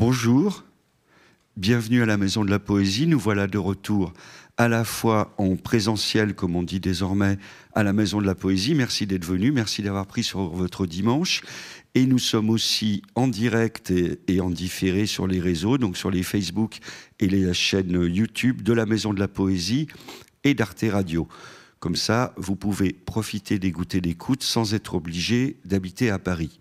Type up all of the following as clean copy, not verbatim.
Bonjour, bienvenue à la Maison de la Poésie. Nous voilà de retour à la fois en présentiel, comme on dit désormais, à la Maison de la Poésie. Merci d'être venu, merci d'avoir pris sur votre dimanche. Et nous sommes aussi en direct et en différé sur les réseaux, donc sur les Facebook et les chaînes YouTube de la Maison de la Poésie et d'Arte Radio. Comme ça, vous pouvez profiter des goûters d'écoute sans être obligé d'habiter à Paris.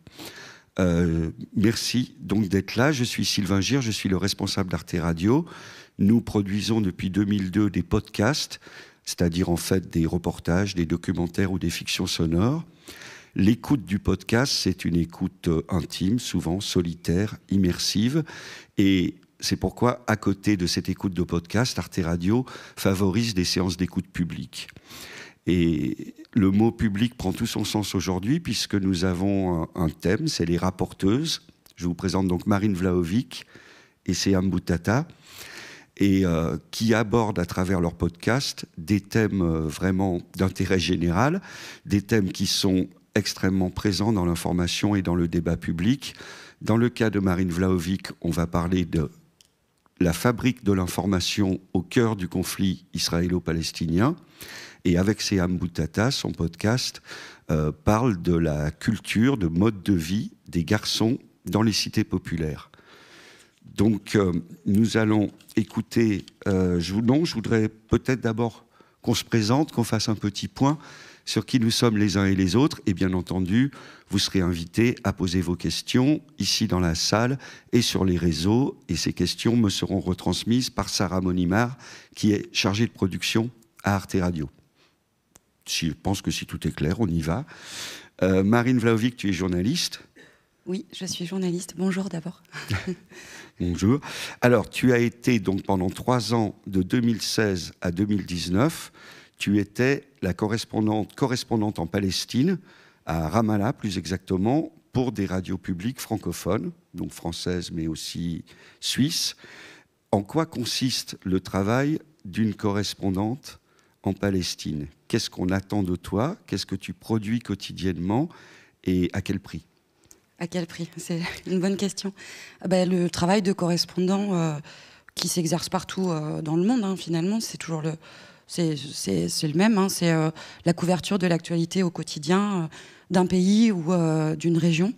Merci donc d'être là. Je suis Sylvain Gir, je suis le responsable d'Arte Radio. Nous produisons depuis 2002 des podcasts, c'est-à-dire en fait des reportages, des documentaires ou des fictions sonores. L'écoute du podcast, c'est une écoute intime, souvent solitaire, immersive. Et c'est pourquoi, à côté de cette écoute de podcast, Arte Radio favorise des séances d'écoute publique. Et le mot public prend tout son sens aujourd'hui puisque nous avons un thème, c'est les rapporteuses. Je vous présente donc Marine Vlahovic et Seham Bouttata, et qui abordent à travers leur podcast des thèmes vraiment d'intérêt général, des thèmes qui sont extrêmement présents dans l'information et dans le débat public. Dans le cas de Marine Vlahovic, on va parler de la fabrique de l'information au cœur du conflit israélo-palestinien. Et avec Seham Bouttata, son podcast parle de la culture, de mode de vie des garçons dans les cités populaires. Donc, nous allons écouter... je voudrais peut-être d'abord qu'on se présente, qu'on fasse un petit point sur qui nous sommes les uns et les autres. Et bien entendu, vous serez invités à poser vos questions ici dans la salle et sur les réseaux. Et ces questions me seront retransmises par Sarah Monimard, qui est chargée de production à Arte Radio. Je pense que si tout est clair, on y va. Marine Vlahovic, tu es journaliste. Oui, je suis journaliste. Bonjour d'abord. Bonjour. Alors, tu as été donc pendant 3 ans, de 2016 à 2019, tu étais la correspondante en Palestine, à Ramallah plus exactement, pour des radios publiques francophones, donc françaises mais aussi suisses. En quoi consiste le travail d'une correspondante en Palestine? Qu'est-ce qu'on attend de toi? Qu'est-ce que tu produis quotidiennement? Et à quel prix? À quel prix? C'est une bonne question. Le travail de correspondant qui s'exerce partout dans le monde, finalement, c'est toujours c'est le même. C'est la couverture de l'actualité au quotidien d'un pays ou d'une région,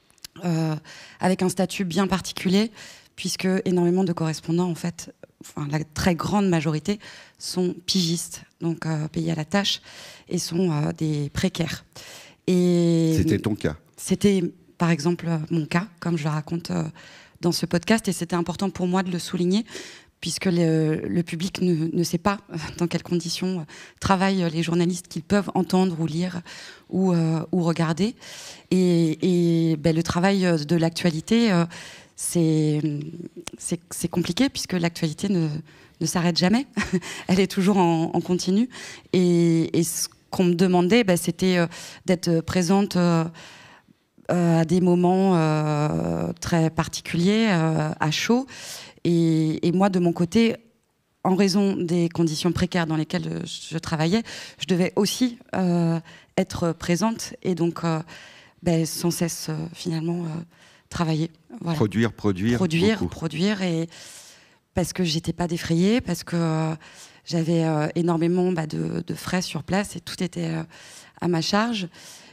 avec un statut bien particulier, puisque énormément de correspondants, en fait, la très grande majorité, sont pigistes, donc payés à la tâche, et sont des précaires. Et c'était ton cas? C'était, par exemple, mon cas, comme je le raconte dans ce podcast, et c'était important pour moi de le souligner, puisque le public ne sait pas dans quelles conditions travaillent les journalistes qu'ils peuvent entendre ou lire ou regarder. Et le travail de l'actualité, c'est compliqué, puisque l'actualité ne s'arrête jamais. Elle est toujours en continu. Et ce qu'on me demandait, c'était d'être présente à des moments très particuliers, à chaud. Et moi, de mon côté, en raison des conditions précaires dans lesquelles je travaillais, je devais aussi être présente et donc sans cesse finalement travailler. Voilà. Produire, et parce que j'étais pas défrayée, parce que j'avais énormément de frais sur place et tout était à ma charge,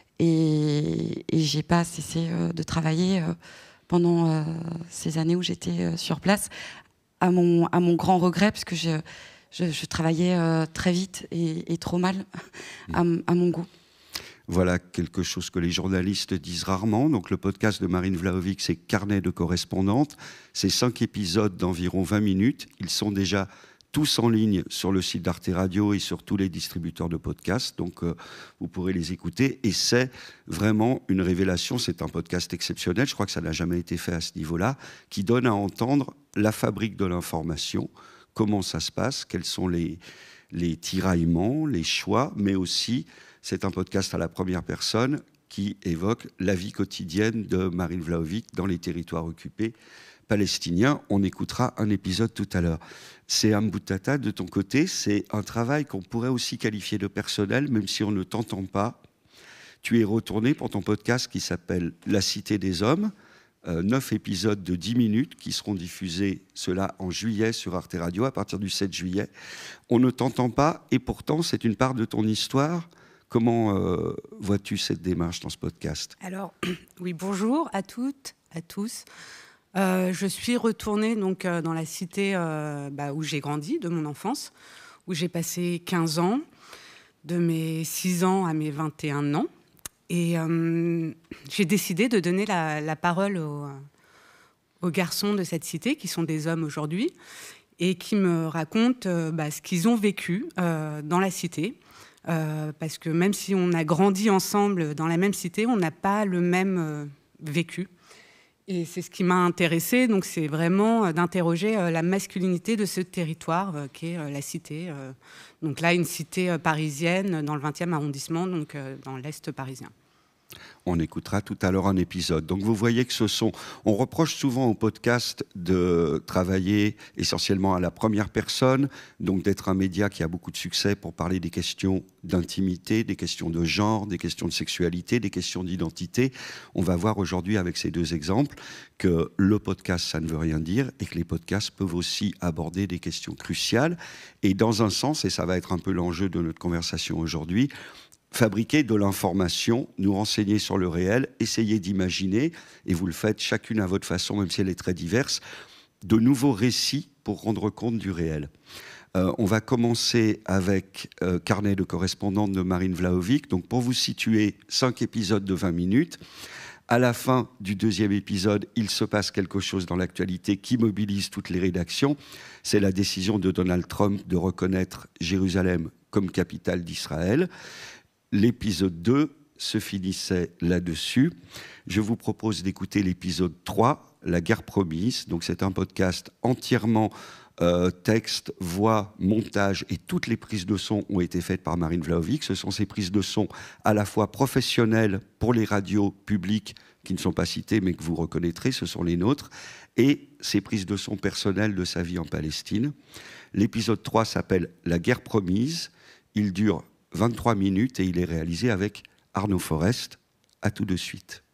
et j'ai pas cessé de travailler pendant ces années où j'étais sur place, à mon grand regret, parce que je travaillais très vite et trop mal à mon goût. Voilà quelque chose que les journalistes disent rarement. Donc le podcast de Marine Vlahovic, c'est Carnet de correspondante. C'est 5 épisodes d'environ 20 minutes. Ils sont déjà tous en ligne sur le site d'Arte Radio et sur tous les distributeurs de podcasts. Donc vous pourrez les écouter. Et c'est vraiment une révélation. C'est un podcast exceptionnel. Je crois que ça n'a jamais été fait à ce niveau-là, qui donne à entendre la fabrique de l'information, comment ça se passe, quels sont les tiraillements, les choix, mais aussi... C'est un podcast à la première personne qui évoque la vie quotidienne de Marine Vlahovic dans les territoires occupés palestiniens. On écoutera un épisode tout à l'heure. Seham Bouttata, de ton côté, c'est un travail qu'on pourrait aussi qualifier de personnel, même si on ne t'entend pas. Tu es retourné pour ton podcast qui s'appelle « La Cité des Hommes », 9 épisodes de 10 minutes qui seront diffusés, cela en juillet sur Arte Radio, à partir du 7 juillet. On ne t'entend pas, et pourtant c'est une part de ton histoire. Comment vois-tu cette démarche dans ce podcast ? Alors, oui, bonjour à toutes, à tous. Je suis retournée donc, dans la cité où j'ai grandi, de mon enfance, où j'ai passé 15 ans, de mes 6 ans à mes 21 ans. Et j'ai décidé de donner la parole aux garçons de cette cité, qui sont des hommes aujourd'hui, et qui me racontent ce qu'ils ont vécu dans la cité. Parce que même si on a grandi ensemble dans la même cité, on n'a pas le même vécu. Et c'est ce qui m'a intéressée, donc c'est vraiment d'interroger la masculinité de ce territoire qui est la cité. Donc là, une cité parisienne dans le 20e arrondissement, donc dans l'Est parisien. On écoutera tout à l'heure un épisode. Donc vous voyez que on reproche souvent au podcast de travailler essentiellement à la première personne, donc d'être un média qui a beaucoup de succès pour parler des questions d'intimité, des questions de genre, des questions de sexualité, des questions d'identité. On va voir aujourd'hui avec ces deux exemples que le podcast, ça ne veut rien dire, et que les podcasts peuvent aussi aborder des questions cruciales. Et dans un sens, et ça va être un peu l'enjeu de notre conversation aujourd'hui, fabriquer de l'information, nous renseigner sur le réel, essayer d'imaginer, et vous le faites chacune à votre façon, même si elle est très diverse, de nouveaux récits pour rendre compte du réel. On va commencer avec Carnet de correspondante de Marine Vlahovic. Donc pour vous situer, 5 épisodes de 20 minutes. À la fin du 2e épisode, il se passe quelque chose dans l'actualité qui mobilise toutes les rédactions. C'est la décision de Donald Trump de reconnaître Jérusalem comme capitale d'Israël. L'épisode 2 se finissait là-dessus. Je vous propose d'écouter l'épisode 3, La guerre promise. Donc c'est un podcast entièrement texte, voix, montage, et toutes les prises de son ont été faites par Marine Vlahovic. Ce sont ces prises de son à la fois professionnelles pour les radios publiques qui ne sont pas citées mais que vous reconnaîtrez, ce sont les nôtres, et ces prises de son personnelles de sa vie en Palestine. L'épisode 3 s'appelle La guerre promise. Il dure 23 minutes et il est réalisé avec Arnaud Forest. À tout de suite.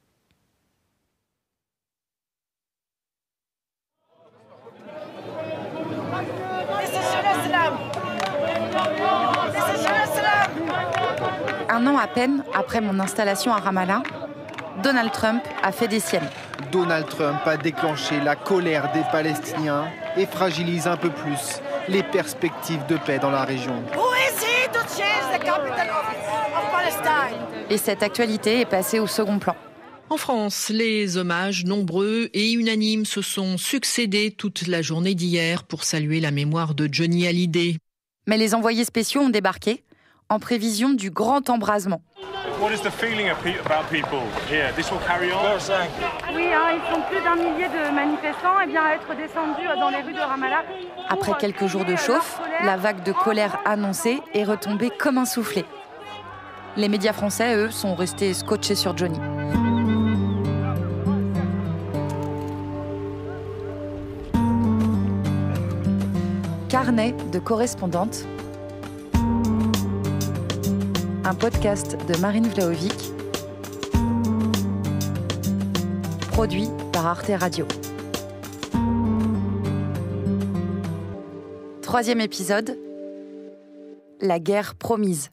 Un an à peine après mon installation à Ramallah, Donald Trump a fait des siennes. Donald Trump a déclenché la colère des Palestiniens et fragilise un peu plus les perspectives de paix dans la région. Et cette actualité est passée au second plan. En France, les hommages nombreux et unanimes se sont succédés toute la journée d'hier pour saluer la mémoire de Johnny Hallyday. Mais les envoyés spéciaux ont débarqué en prévision du grand embrasement. What is the feeling about people here? This will carry on? Oui, ils sont plus d'un millier de manifestants à être descendus dans les rues de Ramallah. Après quelques jours de chauffe, la vague de colère annoncée est retombée comme un soufflet. Les médias français, eux, sont restés scotchés sur Johnny. Carnet de correspondante. Un podcast de Marine Vlahovic, produit par Arte Radio. 3e épisode, La guerre promise.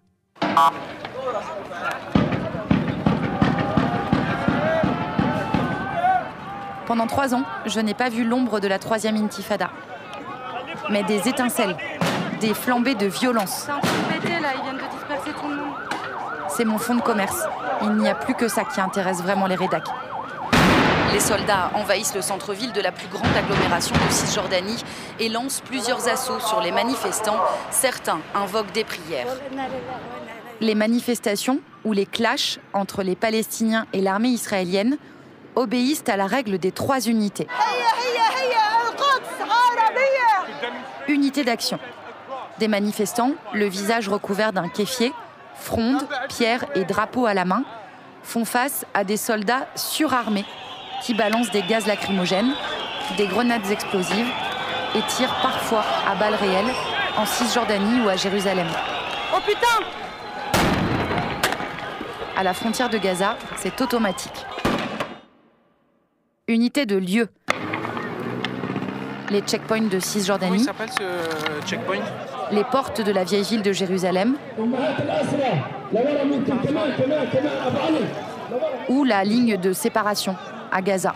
Pendant 3 ans, je n'ai pas vu l'ombre de la 3e intifada. Mais des étincelles, des flambées de violence. C'est un truc pété là, ils viennent de disperser tout le monde. C'est mon fonds de commerce. Il n'y a plus que ça qui intéresse vraiment les rédacs. Les soldats envahissent le centre-ville de la plus grande agglomération de Cisjordanie et lancent plusieurs assauts sur les manifestants. Certains invoquent des prières. Les manifestations ou les clashs entre les Palestiniens et l'armée israélienne obéissent à la règle des 3 unités. Unité d'action. Des manifestants, le visage recouvert d'un kéfier, fronde, pierre et drapeau à la main, font face à des soldats surarmés qui balancent des gaz lacrymogènes, des grenades explosives et tirent parfois à balles réelles en Cisjordanie ou à Jérusalem. Oh putain! À la frontière de Gaza, c'est automatique. Unité de lieu. Les checkpoints de Cisjordanie. Comment il s'appelle ce checkpoint? Les portes de la vieille ville de Jérusalem. Ou la ligne de séparation à Gaza.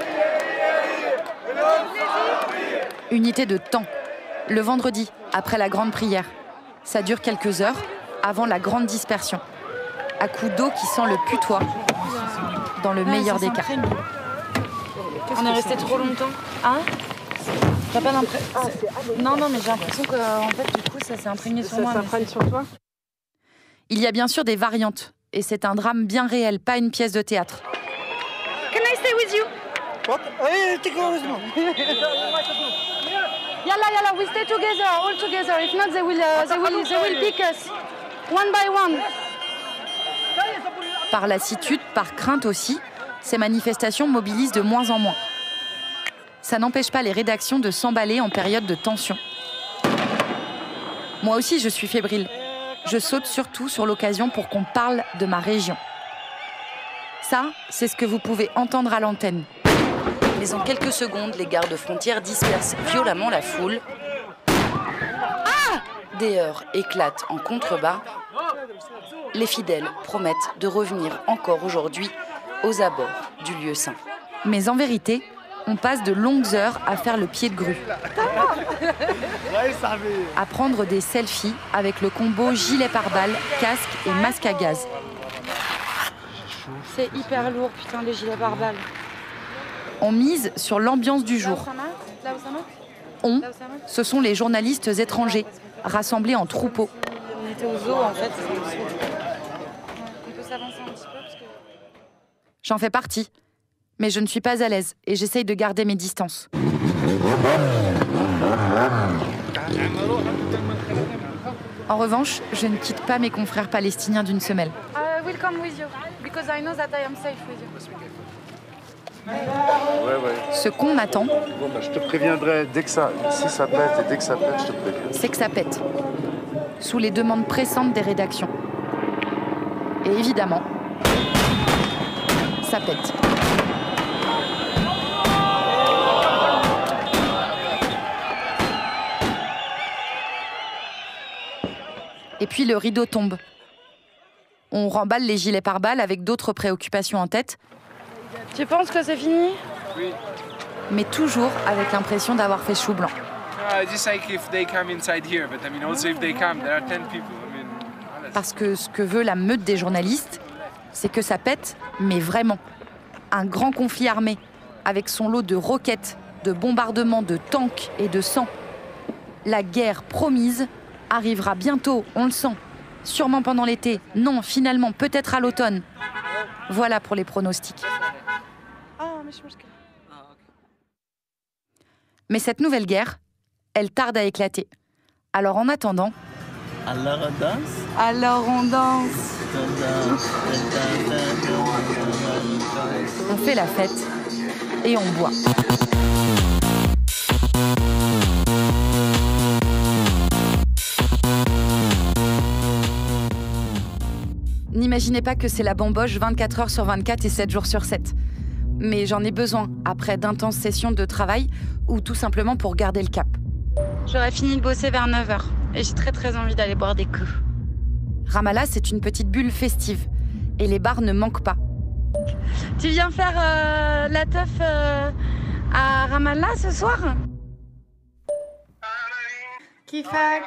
Unité de temps. Le vendredi, après la grande prière. Ça dure quelques heures avant la grande dispersion. À coups d'eau qui sent le putois, dans le meilleur des cas. On est resté trop longtemps. Hein? T'as pas l'impression... Non, mais j'ai l'impression que en fait, du coup, ça s'est imprégné sur moi. Ça s'imprègne sur toi? Il y a bien sûr des variantes. Et c'est un drame bien réel, pas une pièce de théâtre. Can I stay with you? What? Yalla, we stay together, all together. If not, they will pick us, one by one. Par lassitude, par crainte aussi, ces manifestations mobilisent de moins en moins. Ça n'empêche pas les rédactions de s'emballer en période de tension. Moi aussi, je suis fébrile. Je saute surtout sur l'occasion pour qu'on parle de ma région. Ça, c'est ce que vous pouvez entendre à l'antenne. Mais en quelques secondes, les gardes frontières dispersent violemment la foule. Des heurts éclatent en contrebas. Les fidèles promettent de revenir encore aujourd'hui aux abords du lieu saint. Mais en vérité, on passe de longues heures à faire le pied de grue. À prendre des selfies avec le combo gilet pare-balles, casque et masque à gaz. C'est hyper lourd, putain, les gilets pare-balles. On mise sur l'ambiance du jour. On, ce sont les journalistes étrangers, rassemblés en troupeaux. On était au zoo, en fait. On peut s'avancer un petit peu parce que... J'en fais partie. Mais je ne suis pas à l'aise et j'essaye de garder mes distances. En revanche, je ne quitte pas mes confrères palestiniens d'une semelle. I will come with you because I know that I am safe with you. Ce qu'on m'attend, Bon, bah, je te préviendrai dès que ça, si ça pète et dès que ça pète, je te préviens. c'est que ça pète. Sous les demandes pressantes des rédactions. Et évidemment, ça pète. Et puis le rideau tombe. On remballe les gilets pare-balles avec d'autres préoccupations en tête. Tu penses que c'est fini? Oui. Mais toujours avec l'impression d'avoir fait chou blanc. Just like if they come inside here, but I mean also if they come, there are 10 people. I mean, Parce que ce que veut la meute des journalistes, c'est que ça pète, mais vraiment. Un grand conflit armé, avec son lot de roquettes, de bombardements, de tanks et de sang. La guerre promise arrivera bientôt, on le sent. Sûrement pendant l'été, non, finalement, peut-être à l'automne. Voilà pour les pronostics. Mais cette nouvelle guerre, elle tarde à éclater. Alors en attendant... Alors on danse? Alors on danse. On fait la fête et on boit. N'imaginez pas que c'est la bamboche 24 heures sur 24 et 7 jours sur 7. Mais j'en ai besoin après d'intenses sessions de travail ou tout simplement pour garder le cap. J'aurais fini de bosser vers 9h et j'ai très envie d'aller boire des coups. Ramallah, c'est une petite bulle festive et les bars ne manquent pas. Tu viens faire la teuf à Ramallah ce soir? Kifak.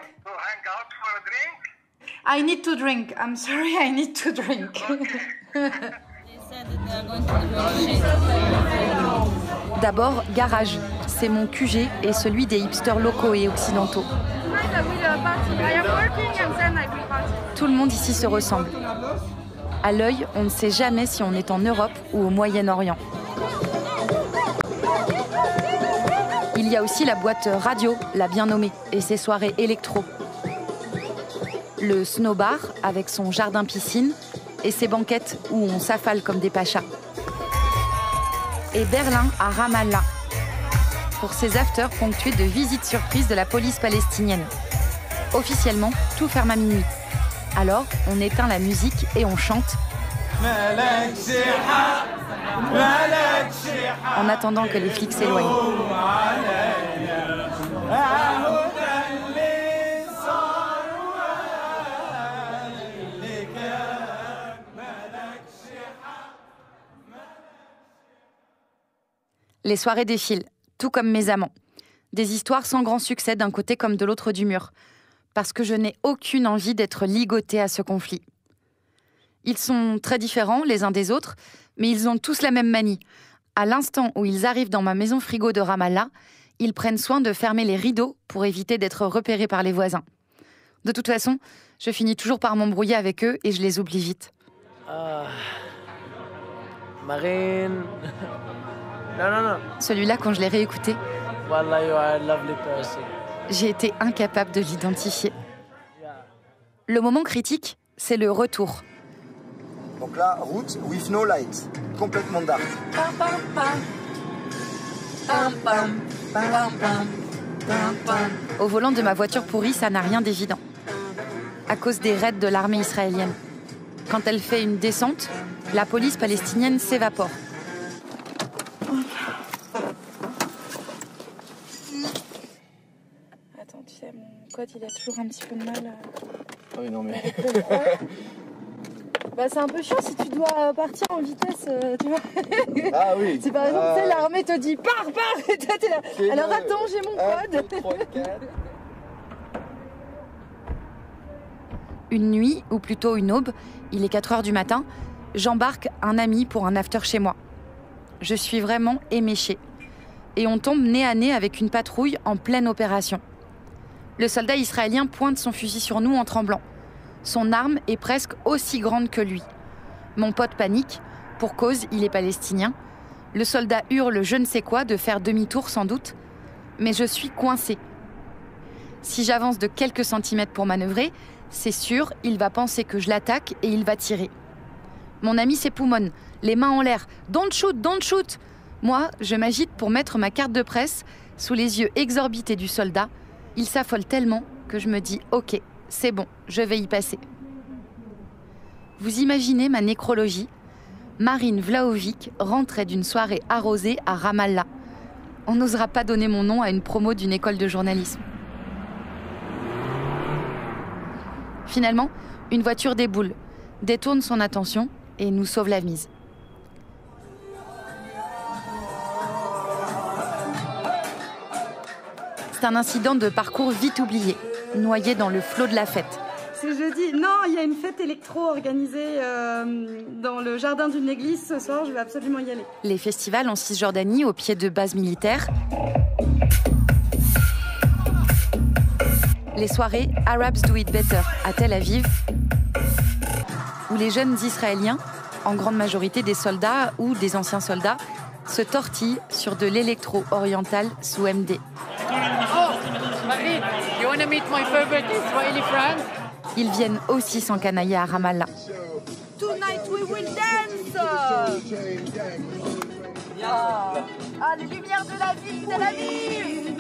I need to drink. I'm sorry, I need to drink. D'abord, Garage. C'est mon QG et celui des hipsters locaux et occidentaux. Tout le monde ici se ressemble. À l'œil, on ne sait jamais si on est en Europe ou au Moyen-Orient. Il y a aussi la boîte radio, la bien nommée, et ses soirées électro. Le Snowbar, avec son jardin-piscine, et ses banquettes où on s'affale comme des pachas. Et Berlin à Ramallah, pour ses afters ponctués de visites surprises de la police palestinienne. Officiellement, tout ferme à minuit. Alors, on éteint la musique et on chante. en attendant que les flics s'éloignent. Les soirées défilent, tout comme mes amants. Des histoires sans grand succès d'un côté comme de l'autre du mur, parce que je n'ai aucune envie d'être ligotée à ce conflit. Ils sont très différents les uns des autres, mais ils ont tous la même manie. À l'instant où ils arrivent dans ma maison frigo de Ramallah, ils prennent soin de fermer les rideaux pour éviter d'être repérés par les voisins. De toute façon, je finis toujours par m'embrouiller avec eux et je les oublie vite. Marine. Non. Celui-là, quand je l'ai réécouté, Wallah, you are a lovely person. j'ai été incapable de l'identifier. Le moment critique, c'est le retour. Donc là, route with no light, complètement dark. Au volant de ma voiture pourrie, ça n'a rien d'évident. À cause des raids de l'armée israélienne. Quand elle fait une descente, la police palestinienne s'évapore. Attends, tu sais, mon code, il a toujours un petit peu de mal. Ah oui, non mais... Bah, c'est un peu chiant si tu dois partir en vitesse, tu vois. Ah oui. Si par exemple, tu sais, l'armée te dit pars, et toi t'es là. Alors attends, j'ai mon code. 1, 2, 3, 4. Une nuit, ou plutôt une aube, il est 4h du matin, j'embarque un ami pour un after chez moi. Je suis vraiment éméchée. Et on tombe nez à nez avec une patrouille en pleine opération. Le soldat israélien pointe son fusil sur nous en tremblant. Son arme est presque aussi grande que lui. Mon pote panique, pour cause, il est palestinien. Le soldat hurle je ne sais quoi, de faire demi-tour sans doute. Mais je suis coincée. Si j'avance de quelques centimètres pour manœuvrer, c'est sûr, il va penser que je l'attaque et il va tirer. Mon ami s'époumonne, les mains en l'air. « Don't shoot, don't shoot !» Moi, je m'agite pour mettre ma carte de presse sous les yeux exorbités du soldat. Il s'affole tellement que je me dis « Ok, c'est bon, je vais y passer. » Vous imaginez ma nécrologie ? Marine Vlahovic rentrait d'une soirée arrosée à Ramallah. On n'osera pas donner mon nom à une promo d'une école de journalisme. Finalement, une voiture déboule, détourne son attention et nous sauve la mise. C'est un incident de parcours vite oublié, noyé dans le flot de la fête. C'est jeudi. Non, il y a une fête électro organisée dans le jardin d'une église ce soir. Je vais absolument y aller. Les festivals en Cisjordanie, au pied de bases militaires. Les soirées Arabs Do It Better à Tel Aviv, où les jeunes Israéliens, en grande majorité des soldats ou des anciens soldats, se tortillent sur de l'électro oriental sous MD. Ils viennent aussi s'encanailler à Ramallah. Tonight we will dance. Ah, les lumières de la ville, de la ville.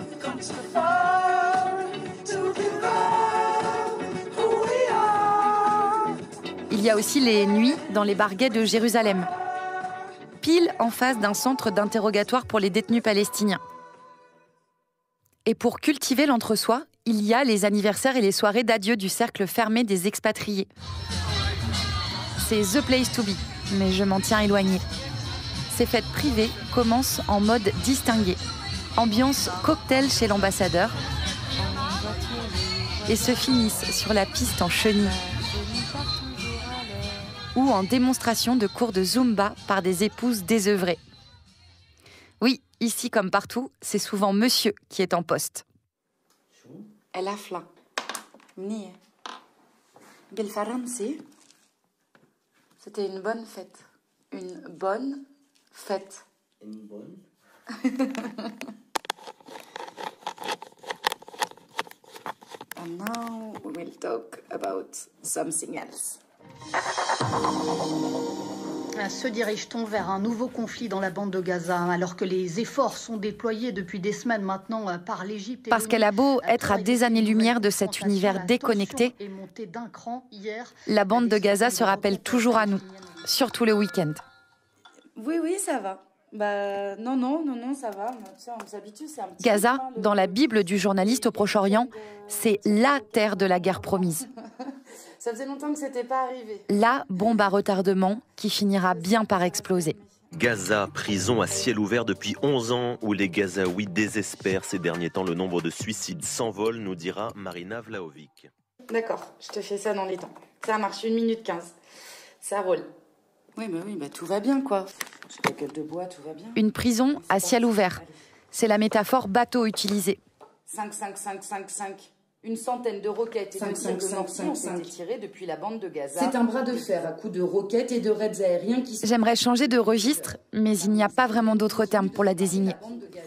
Il y a aussi les nuits dans les bars gays de Jérusalem, pile en face d'un centre d'interrogatoire pour les détenus palestiniens. Et pour cultiver l'entre-soi, il y a les anniversaires et les soirées d'adieu du cercle fermé des expatriés. C'est the place to be, mais je m'en tiens éloignée. Ces fêtes privées commencent en mode distingué, ambiance cocktail chez l'ambassadeur, et se finissent sur la piste en chenille ou en démonstration de cours de Zumba par des épouses désœuvrées. Oui, ici comme partout, c'est souvent monsieur qui est en poste. Elle a fla. Ni. Bilfaransi. C'était une bonne fête. Une bonne fête. Une bonne. And now we will talk about something else. Se dirige-t-on vers un nouveau conflit dans la bande de Gaza, alors que les efforts sont déployés depuis des semaines maintenant par l'Égypte? Parce qu'elle a beau être à des années-lumière de cet univers déconnecté, la bande de Gaza se rappelle toujours à nous, surtout le week-end. Oui, ça va. Bah, non, ça va. On s'habitue, c'est un petit Gaza, dans la Bible du journaliste au Proche-Orient, c'est la terre de la guerre promise. Ça faisait longtemps que c'était pas arrivé. La bombe à retardement qui finira bien par exploser. Gaza, prison à ciel ouvert depuis 11 ans, où les Gazaouis désespèrent. Ces derniers temps, le nombre de suicides s'envole, nous dira Marina Vlahovic. D'accord, je te fais ça dans les temps. Ça marche, 1 minute 15. Ça roule. Oui, tout va bien, quoi. J'ai la gueule de bois, tout va bien. Une prison à ciel ouvert. C'est la métaphore bateau utilisée. 5. Une centaine de roquettes et de tirs de mortier ont été tirés depuis la bande de Gaza. C'est un bras de fer à coups de roquettes et de raids aériens qui... J'aimerais changer de registre, mais il n'y a pas vraiment d'autre terme pour la désigner.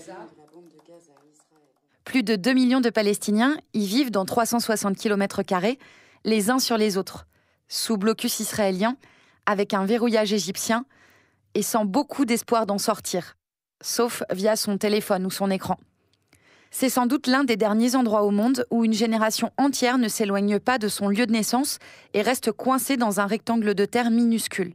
Plus de 2 millions de Palestiniens y vivent dans 360 km², les uns sur les autres, sous blocus israélien, avec un verrouillage égyptien, et sans beaucoup d'espoir d'en sortir, sauf via son téléphone ou son écran. C'est sans doute l'un des derniers endroits au monde où une génération entière ne s'éloigne pas de son lieu de naissance et reste coincée dans un rectangle de terre minuscule.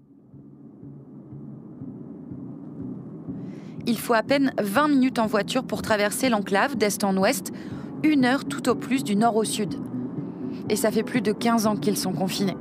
Il faut à peine 20 minutes en voiture pour traverser l'enclave d'est en ouest, 1 heure tout au plus du nord au sud. Et ça fait plus de 15 ans qu'ils sont confinés.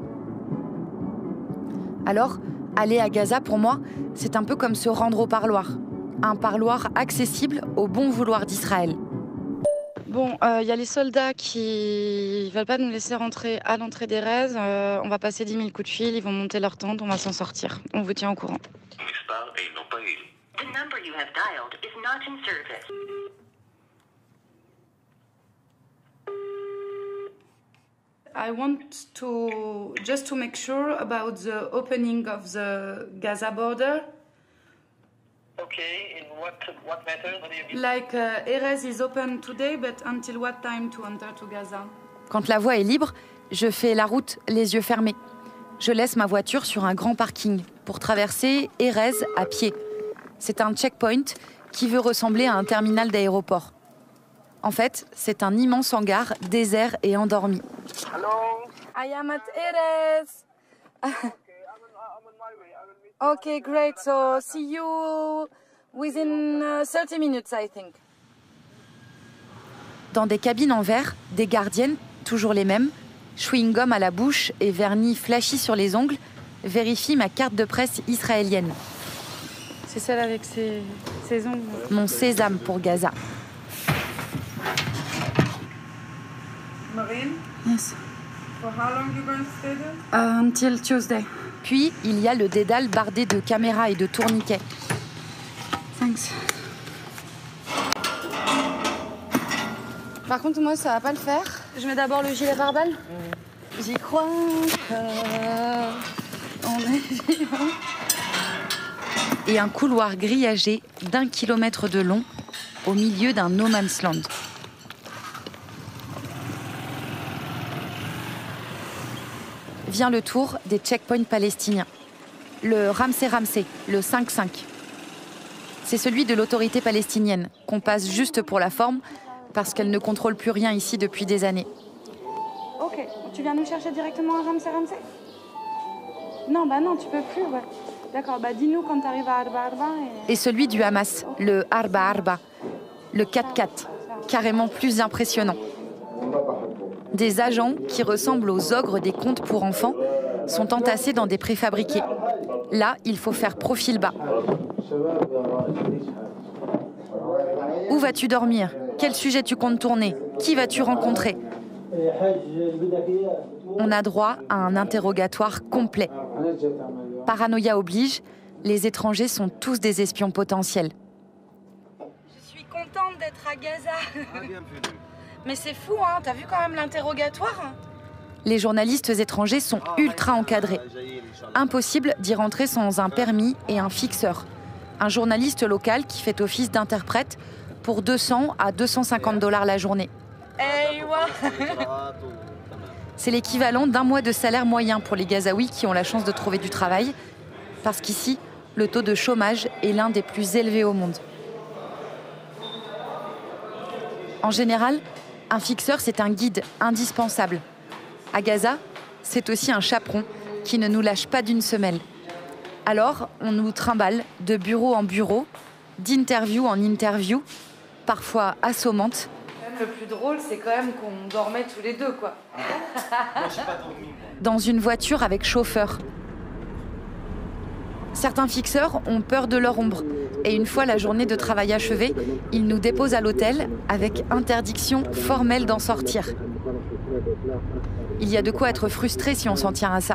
Alors, aller à Gaza, pour moi, c'est un peu comme se rendre au parloir. Un parloir accessible au bon vouloir d'Israël. Bon, y a les soldats qui veulent pas nous laisser rentrer à l'entrée d'Erez. On va passer 10 000 coups de fil, ils vont monter leur tente, on va s'en sortir. On vous tient au courant. The number you have dialed is not in service. I want to just to make sure about the opening of the Gaza border. Okay, in what matter? What do you mean? Like Erez is open today, but until what time to enter to Gaza? Quand la voie est libre, je fais la route les yeux fermés. Je laisse ma voiture sur un grand parking pour traverser Erez à pied. C'est un checkpoint qui veut ressembler à un terminal d'aéroport. En fait, c'est un immense hangar désert et endormi. Hello? I am at Erez. Okay, great. So see you within 30 minutes, I think. Dans des cabines en verre, des gardiennes, toujours les mêmes, chewing-gum à la bouche et vernis flashy sur les ongles, vérifient ma carte de presse israélienne. C'est celle avec ses ongles. Mon sésame pour Gaza. Marine? Yes. For how long you going to stay there? Until Tuesday. Puis, il y a le dédale bardé de caméras et de tourniquets. Thanks. Par contre, moi, ça va pas le faire. Je mets d'abord le gilet pare-balles. J'y crois. On est vivant. Et un couloir grillagé d'1 kilomètre de long au milieu d'un no man's land. Vient le tour des checkpoints palestiniens. Le Ramsey, le 5-5. C'est celui de l'autorité palestinienne, qu'on passe juste pour la forme, parce qu'elle ne contrôle plus rien ici depuis des années. Ok, tu viens nous chercher directement à Ramsey? Non, non, tu peux plus, ouais. D'accord, dis-nous quand tu arrives à Arba Arba. Et celui du Hamas, le Arba Arba, le 4x4, carrément plus impressionnant. Des agents qui ressemblent aux ogres des contes pour enfants sont entassés dans des préfabriqués. Là, il faut faire profil bas. Où vas-tu dormir? Quel sujet tu comptes tourner? Qui vas-tu rencontrer? On a droit à un interrogatoire complet. Paranoïa oblige, les étrangers sont tous des espions potentiels. Je suis contente d'être à Gaza. Mais c'est fou, hein? T'as vu quand même l'interrogatoire? Les journalistes étrangers sont ultra encadrés. Impossible d'y rentrer sans un permis et un fixeur. Un journaliste local qui fait office d'interprète pour 200 à 250 $ la journée. Hey, C'est l'équivalent d'1 mois de salaire moyen pour les Gazaouis qui ont la chance de trouver du travail, parce qu'ici, le taux de chômage est l'un des plus élevés au monde. En général, un fixeur, c'est un guide indispensable. À Gaza, c'est aussi un chaperon qui ne nous lâche pas d'une semelle. Alors, on nous trimballe de bureau en bureau, d'interview en interview, parfois assommante. Le plus drôle, c'est quand même qu'on dormait tous les deux, quoi. Moi, j'ai pas dormi. Dans une voiture avec chauffeur. Certains fixeurs ont peur de leur ombre. Et une fois la journée de travail achevée, ils nous déposent à l'hôtel avec interdiction formelle d'en sortir. Il y a de quoi être frustré si on s'en tient à ça.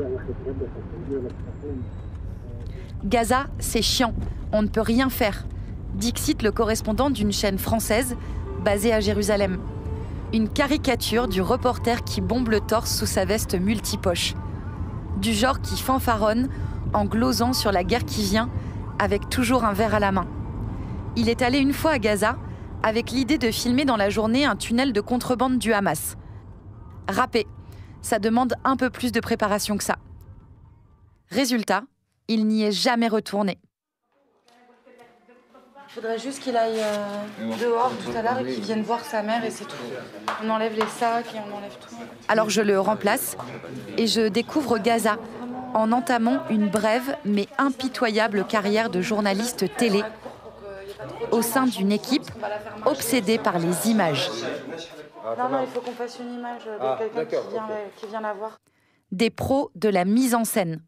Gaza, c'est chiant. On ne peut rien faire. Dixit, le correspondant d'une chaîne française basée à Jérusalem. Une caricature du reporter qui bombe le torse sous sa veste multipoche. Du genre qui fanfaronne en glosant sur la guerre qui vient, avec toujours un verre à la main. Il est allé une fois à Gaza avec l'idée de filmer dans la journée un tunnel de contrebande du Hamas. Râpé, ça demande un peu plus de préparation que ça. Résultat, il n'y est jamais retourné. Il faudrait juste qu'il aille dehors tout à l'heure et qu'il vienne voir sa mère et c'est tout. On enlève les sacs et on enlève tout. Alors je le remplace et je découvre Gaza en entamant une brève mais impitoyable carrière de journaliste télé au sein d'une équipe obsédée par les images. Non, il faut qu'on fasse une image de quelqu'un qui vient la voir. Des pros de la mise en scène.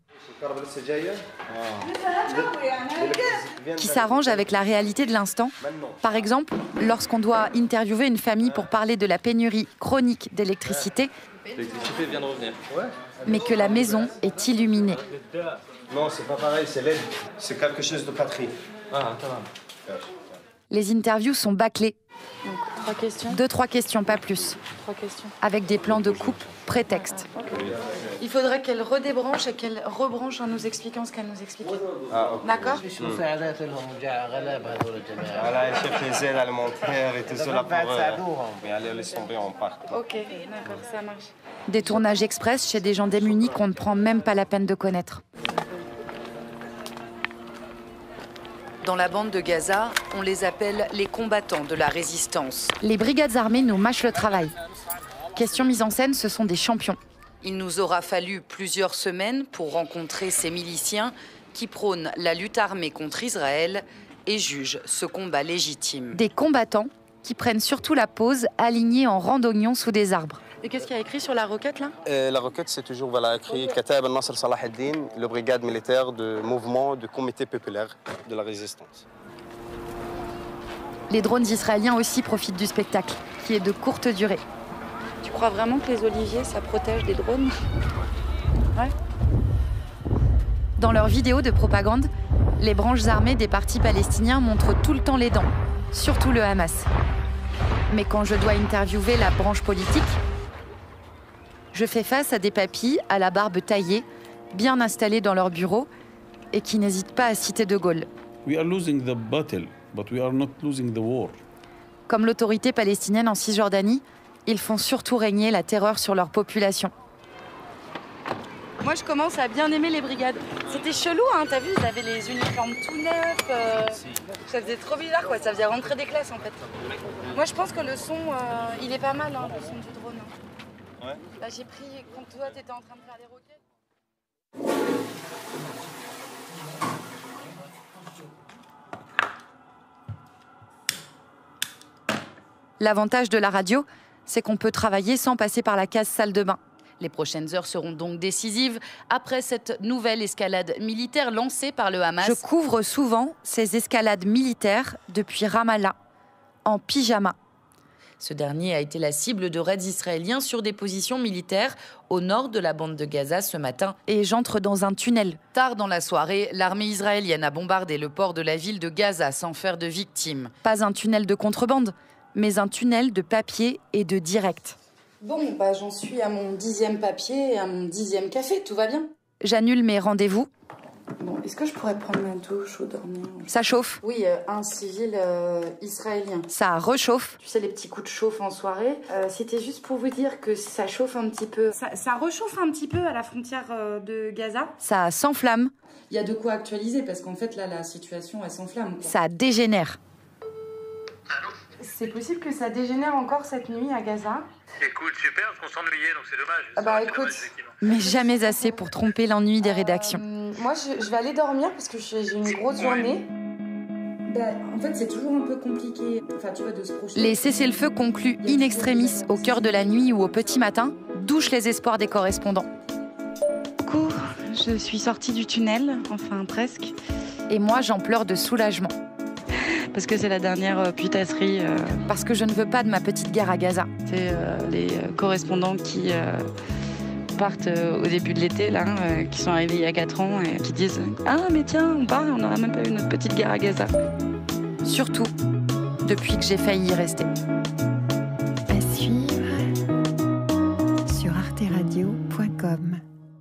Qui s'arrangent avec la réalité de l'instant. Par exemple, lorsqu'on doit interviewer une famille pour parler de la pénurie chronique d'électricité, l'électricité vient de revenir. Mais que la maison est illuminée. Non, c'est pas pareil, c'est LED. C'est quelque chose de patrie. Les interviews sont bâclées. Donc, 3 questions. 2-3 questions, pas plus. 3 questions. Avec des plans de coupe prétexte. Il faudrait qu'elle redébranche et qu'elle rebranche en nous expliquant ce qu'elle nous explique. D'accord. Voilà, elle cherche les aides alimentaires et tout cela pour... Allez, laisse tomber, on part. Ok, d'accord, ça marche. Des tournages express chez des gens démunis qu'on ne prend même pas la peine de connaître. Dans la bande de Gaza, on les appelle les combattants de la résistance. Les brigades armées nous mâchent le travail. Question mise en scène, ce sont des champions. Il nous aura fallu plusieurs semaines pour rencontrer ces miliciens qui prônent la lutte armée contre Israël et jugent ce combat légitime. Des combattants qui prennent surtout la pose alignés en rang d'oignons sous des arbres. Et qu'est-ce qu'il y a écrit sur la roquette là? La roquette, c'est toujours écrit Katab al-Nasr Salah ad-Din, le brigade militaire de mouvement du comité populaire de la résistance. Les drones israéliens aussi profitent du spectacle, qui est de courte durée. Tu crois vraiment que les oliviers, ça protège des drones? Ouais. Dans leurs vidéos de propagande, les branches armées des partis palestiniens montrent tout le temps les dents, surtout le Hamas. Mais quand je dois interviewer la branche politique, je fais face à des papys à la barbe taillée, bien installés dans leur bureau et qui n'hésitent pas à citer De Gaulle. We are losing the battle, but we are not losing the war. Comme l'autorité palestinienne en Cisjordanie, ils font surtout régner la terreur sur leur population. Moi, je commence à bien aimer les brigades. C'était chelou, hein, t'as vu, ils avaient les uniformes tout neufs. Ça faisait trop bizarre, quoi. Ça faisait rentrer des classes, en fait. Moi, je pense que le son, il est pas mal, hein, le son du drone. Ouais. Là, j'ai pris quand toi, t'étais en train de faire les roquettes. L'avantage de la radio, c'est qu'on peut travailler sans passer par la case salle de bain. Les prochaines heures seront donc décisives après cette nouvelle escalade militaire lancée par le Hamas. Je couvre souvent ces escalades militaires depuis Ramallah, en pyjama. Ce dernier a été la cible de raids israéliens sur des positions militaires au nord de la bande de Gaza ce matin. Et j'entre dans un tunnel. Tard dans la soirée, l'armée israélienne a bombardé le port de la ville de Gaza sans faire de victimes. Pas un tunnel de contrebande, mais un tunnel de papier et de direct. Bon, bah j'en suis à mon 10e papier et à mon 10e café, tout va bien. J'annule mes rendez-vous. Bon, est-ce que je pourrais prendre ma douche ou dormir? Ça chauffe. Oui, un civil israélien. Ça réchauffe. Tu sais, les petits coups de chauffe en soirée. C'était juste pour vous dire que ça chauffe un petit peu. Ça rechauffe un petit peu à la frontière de Gaza. Ça s'enflamme. Il y a de quoi actualiser parce qu'en fait, là, la situation, elle s'enflamme. Ça dégénère. c'est possible que ça dégénère encore cette nuit à Gaza. Écoute, super, parce qu'on s'ennuyait, donc c'est dommage. Ah bah écoute, Mais jamais assez pour tromper l'ennui des rédactions. moi je vais aller dormir parce que j'ai une grosse journée. En fait, c'est toujours un peu compliqué, tu vois, de se projeter. Les cessez-le-feu conclus in extremis au cœur de la nuit ou au petit matin douchent les espoirs des correspondants. Coucou, je suis sortie du tunnel, enfin presque. Et moi, j'en pleure de soulagement. Parce que c'est la dernière putasserie. Parce que je ne veux pas de ma petite guerre à Gaza. C'est les correspondants qui partent au début de l'été, là, qui sont arrivés il y a 4 ans et qui disent « Ah, mais tiens, on part, on n'aura même pas eu notre petite guerre à Gaza. » Surtout depuis que j'ai failli y rester. À suivre sur arteradio.com.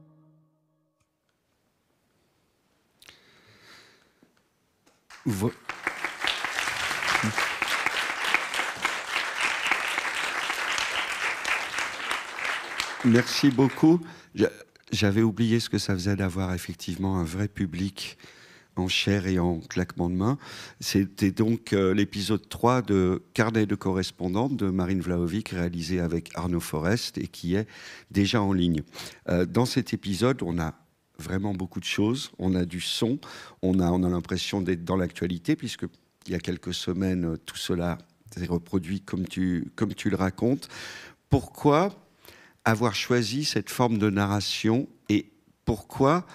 Merci beaucoup. J'avais oublié ce que ça faisait d'avoir effectivement un vrai public en chair et en claquement de main. C'était donc l'épisode 3 de Carnet de correspondante de Marine Vlahovic, réalisé avec Arnaud Forest et qui est déjà en ligne. Dans cet épisode, on a vraiment beaucoup de choses. On a du son, on a l'impression d'être dans l'actualité, puisque il y a quelques semaines, tout cela s'est reproduit comme tu le racontes. Pourquoi avoir choisi cette forme de narration et pourquoi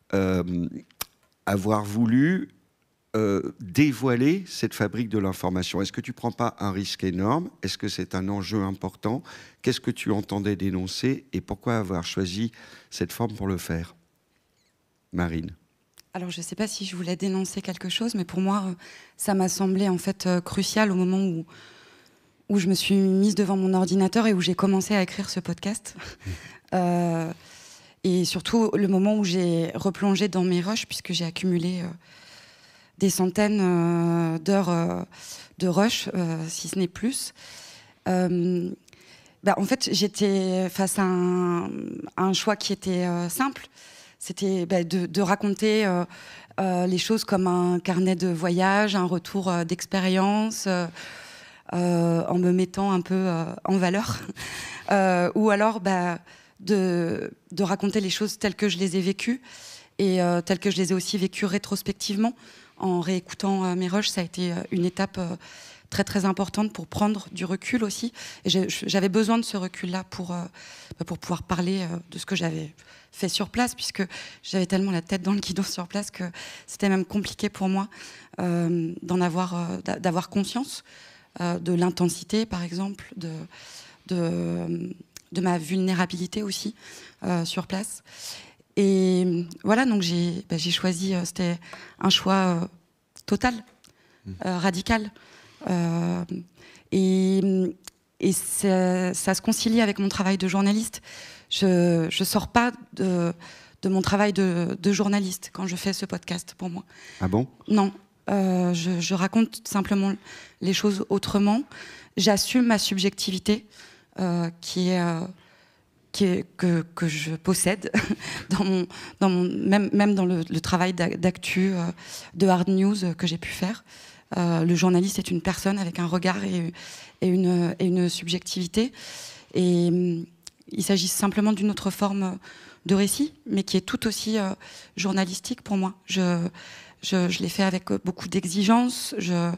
avoir voulu dévoiler cette fabrique de l'information? Est-ce que tu ne prends pas un risque énorme? Est-ce que c'est un enjeu important? Qu'est-ce que tu entendais dénoncer et pourquoi avoir choisi cette forme pour le faire? Marine. Alors, je ne sais pas si je voulais dénoncer quelque chose, mais pour moi, ça m'a semblé en fait crucial au moment où je me suis mise devant mon ordinateur et où j'ai commencé à écrire ce podcast. Et surtout, le moment où j'ai replongé dans mes rushs, puisque j'ai accumulé des centaines d'heures de rush, si ce n'est plus. En fait, j'étais face à un choix qui était simple. C'était de raconter les choses comme un carnet de voyage, un retour d'expérience, en me mettant un peu en valeur. Ou alors de raconter les choses telles que je les ai vécues et telles que je les ai aussi vécues rétrospectivement. En réécoutant mes rushs, ça a été une étape très très importante pour prendre du recul aussi. Et j'avais besoin de ce recul-là pour pouvoir parler de ce que j'avais fait sur place, puisque j'avais tellement la tête dans le guidon sur place que c'était même compliqué pour moi d'avoir conscience de l'intensité, par exemple, de ma vulnérabilité aussi sur place. Et voilà, donc j'ai choisi, c'était un choix total, radical. Et ça se concilie avec mon travail de journaliste. Je ne sors pas de mon travail de journaliste quand je fais ce podcast, pour moi. Ah bon? Non. Je raconte simplement les choses autrement. J'assume ma subjectivité, que je possède même dans le travail d'actu, de hard news que j'ai pu faire. Le journaliste est une personne avec un regard et une subjectivité. Et il s'agit simplement d'une autre forme de récit, mais qui est tout aussi journalistique pour moi. Je l'ai fait avec beaucoup d'exigence.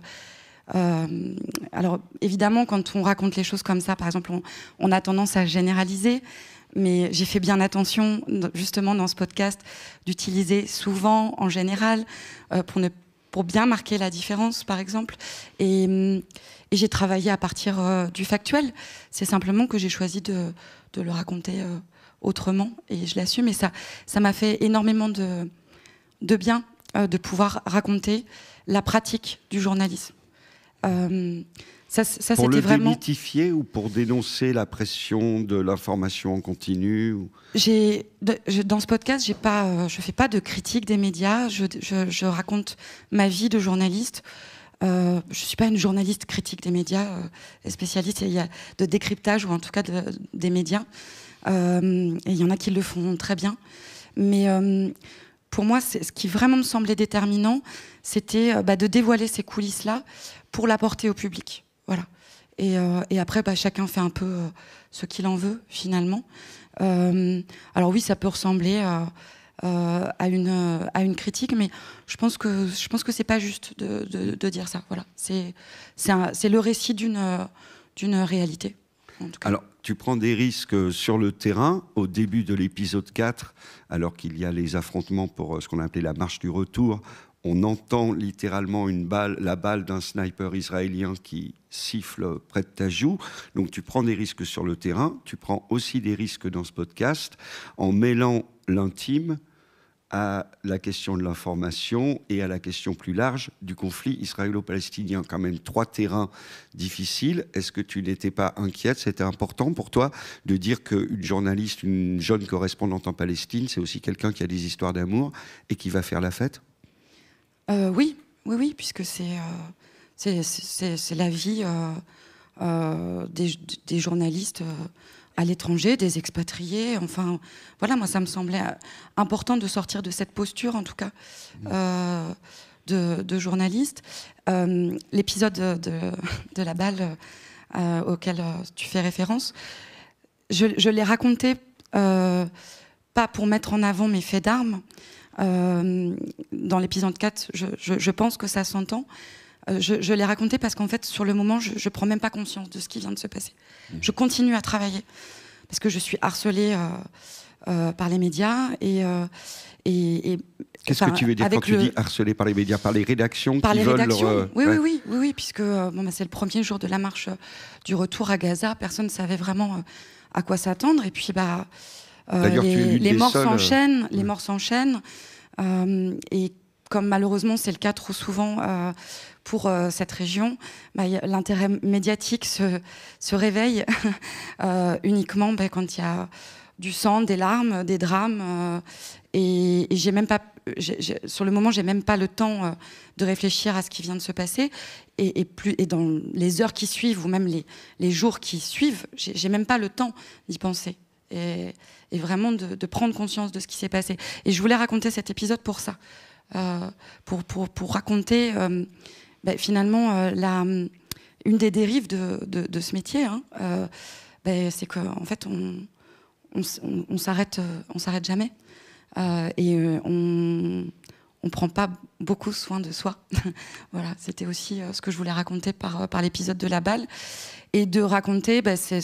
Alors évidemment, quand on raconte les choses comme ça, par exemple, on a tendance à généraliser, mais j'ai fait bien attention, justement, dans ce podcast, d'utiliser souvent, en général, pour bien marquer la différence, par exemple. Et j'ai travaillé à partir du factuel. C'est simplement que j'ai choisi de le raconter autrement, et je l'assume. Et ça m'a fait énormément de bien de pouvoir raconter la pratique du journalisme. Ça, pour le vraiment... démythifier ou pour dénoncer la pression de l'information en continu Dans ce podcast, je fais pas de critique des médias. Je raconte ma vie de journaliste. Je suis pas une journaliste critique des médias, spécialiste de décryptage ou en tout cas des médias. Et il y en a qui le font très bien. Mais pour moi, ce qui vraiment me semblait déterminant, c'était de dévoiler ces coulisses-là pour l'apporter au public. Voilà. Et après, chacun fait un peu ce qu'il en veut, finalement. Alors oui, ça peut ressembler à une critique, mais je pense que c'est pas juste de dire ça. Voilà. C'est le récit d'une réalité. En tout cas. Alors, tu prends des risques sur le terrain. Au début de l'épisode 4, alors qu'il y a les affrontements pour ce qu'on a appelé la marche du retour, on entend littéralement la balle d'un sniper israélien qui siffle près de ta joue. Donc tu prends des risques sur le terrain, tu prends aussi des risques dans ce podcast en mêlant l'intime à la question de l'information et à la question plus large du conflit israélo-palestinien. Quand même 3 terrains difficiles. Est-ce que tu n'étais pas inquiète? C'était important pour toi de dire qu'une journaliste, une jeune correspondante en Palestine, c'est aussi quelqu'un qui a des histoires d'amour et qui va faire la fête? Oui, puisque c'est la vie des journalistes à l'étranger, des expatriés. Enfin, voilà, moi, ça me semblait important de sortir de cette posture, en tout cas, de journaliste. L'épisode de la balle auquel tu fais référence, je l'ai raconté pas pour mettre en avant mes faits d'armes. Dans l'épisode 4, je pense que ça s'entend. Je l'ai raconté parce qu'en fait, sur le moment, je prends même pas conscience de ce qui vient de se passer. Je continue à travailler parce que je suis harcelée par les médias et qu'est-ce que tu veux dire quand tu dis harcelée par les médias, par les rédactions par qui les veulent rédactions. Oui, puisque c'est le premier jour de la marche du retour à Gaza. Personne ne savait vraiment à quoi s'attendre. Et puis, les morts s'enchaînent. Les morts s'enchaînent. Et comme malheureusement c'est le cas trop souvent pour cette région, l'intérêt médiatique se réveille uniquement quand il y a du sang, des larmes, des drames. Et j'ai même pas, sur le moment, j'ai même pas le temps de réfléchir à ce qui vient de se passer. Et dans les heures qui suivent ou même les jours qui suivent, j'ai même pas le temps d'y penser. Et vraiment de prendre conscience de ce qui s'est passé. Et je voulais raconter cet épisode pour ça. Pour raconter finalement une des dérives de ce métier, c'est qu'en fait on s'arrête jamais et on prend pas beaucoup soin de soi. Voilà, c'était aussi ce que je voulais raconter par l'épisode de la balle et de raconter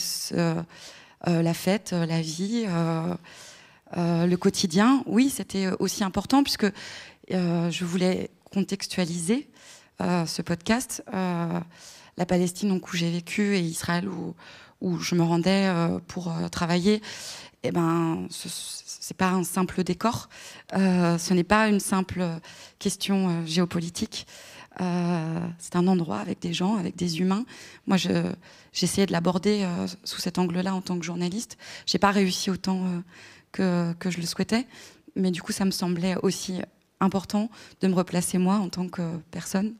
la fête, la vie, le quotidien. Oui, c'était aussi important puisque je voulais contextualiser ce podcast. La Palestine, donc, où j'ai vécu, et Israël, où je me rendais pour travailler, c'est pas un simple décor. Ce n'est pas une simple question géopolitique. C'est un endroit avec des gens, avec des humains. Moi, j'essayais de l'aborder sous cet angle-là en tant que journaliste. J'ai pas réussi autant que je le souhaitais, mais du coup, ça me semblait aussi important de me replacer moi en tant que personne.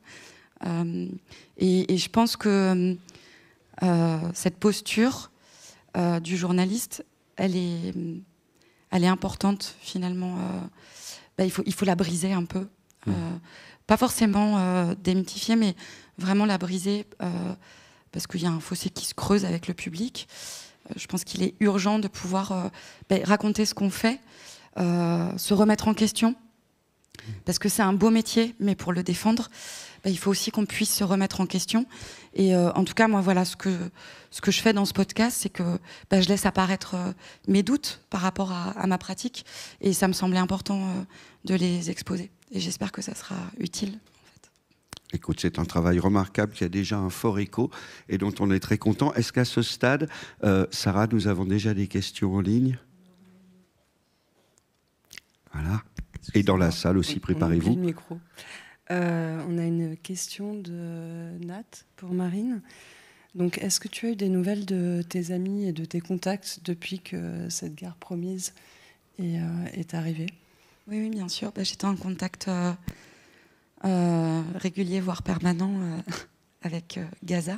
Et je pense que cette posture du journaliste, elle est importante finalement. Il faut la briser un peu. Pas forcément démythifier, mais vraiment la briser parce qu'il y a un fossé qui se creuse avec le public. Je pense qu'il est urgent de pouvoir raconter ce qu'on fait, se remettre en question, parce que c'est un beau métier, mais pour le défendre, il faut aussi qu'on puisse se remettre en question. Et en tout cas, moi, voilà, ce que je fais dans ce podcast, c'est que je laisse apparaître mes doutes par rapport à ma pratique, et ça me semblait important de les exposer. Et j'espère que ça sera utile. Écoute, c'est un travail remarquable qui a déjà un fort écho et dont on est très content. Est-ce qu'à ce stade, Sarah, nous avons déjà des questions en ligne? Voilà. Et dans la salle aussi, préparez-vous. On a une question de Nat pour Marine. Donc, est-ce que tu as eu des nouvelles de tes amis et de tes contacts depuis que cette guerre promise est arrivée? Oui, bien sûr. J'étais en contact régulier, voire permanent avec Gaza.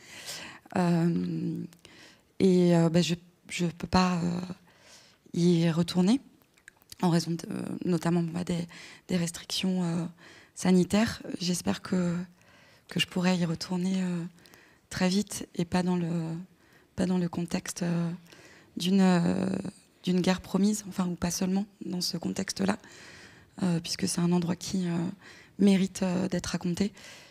Je ne peux pas y retourner en raison notamment des restrictions sanitaires. J'espère que je pourrai y retourner très vite et pas dans le contexte d'une guerre promise, enfin, ou pas seulement dans ce contexte-là, puisque c'est un endroit qui mérite d'être raconté,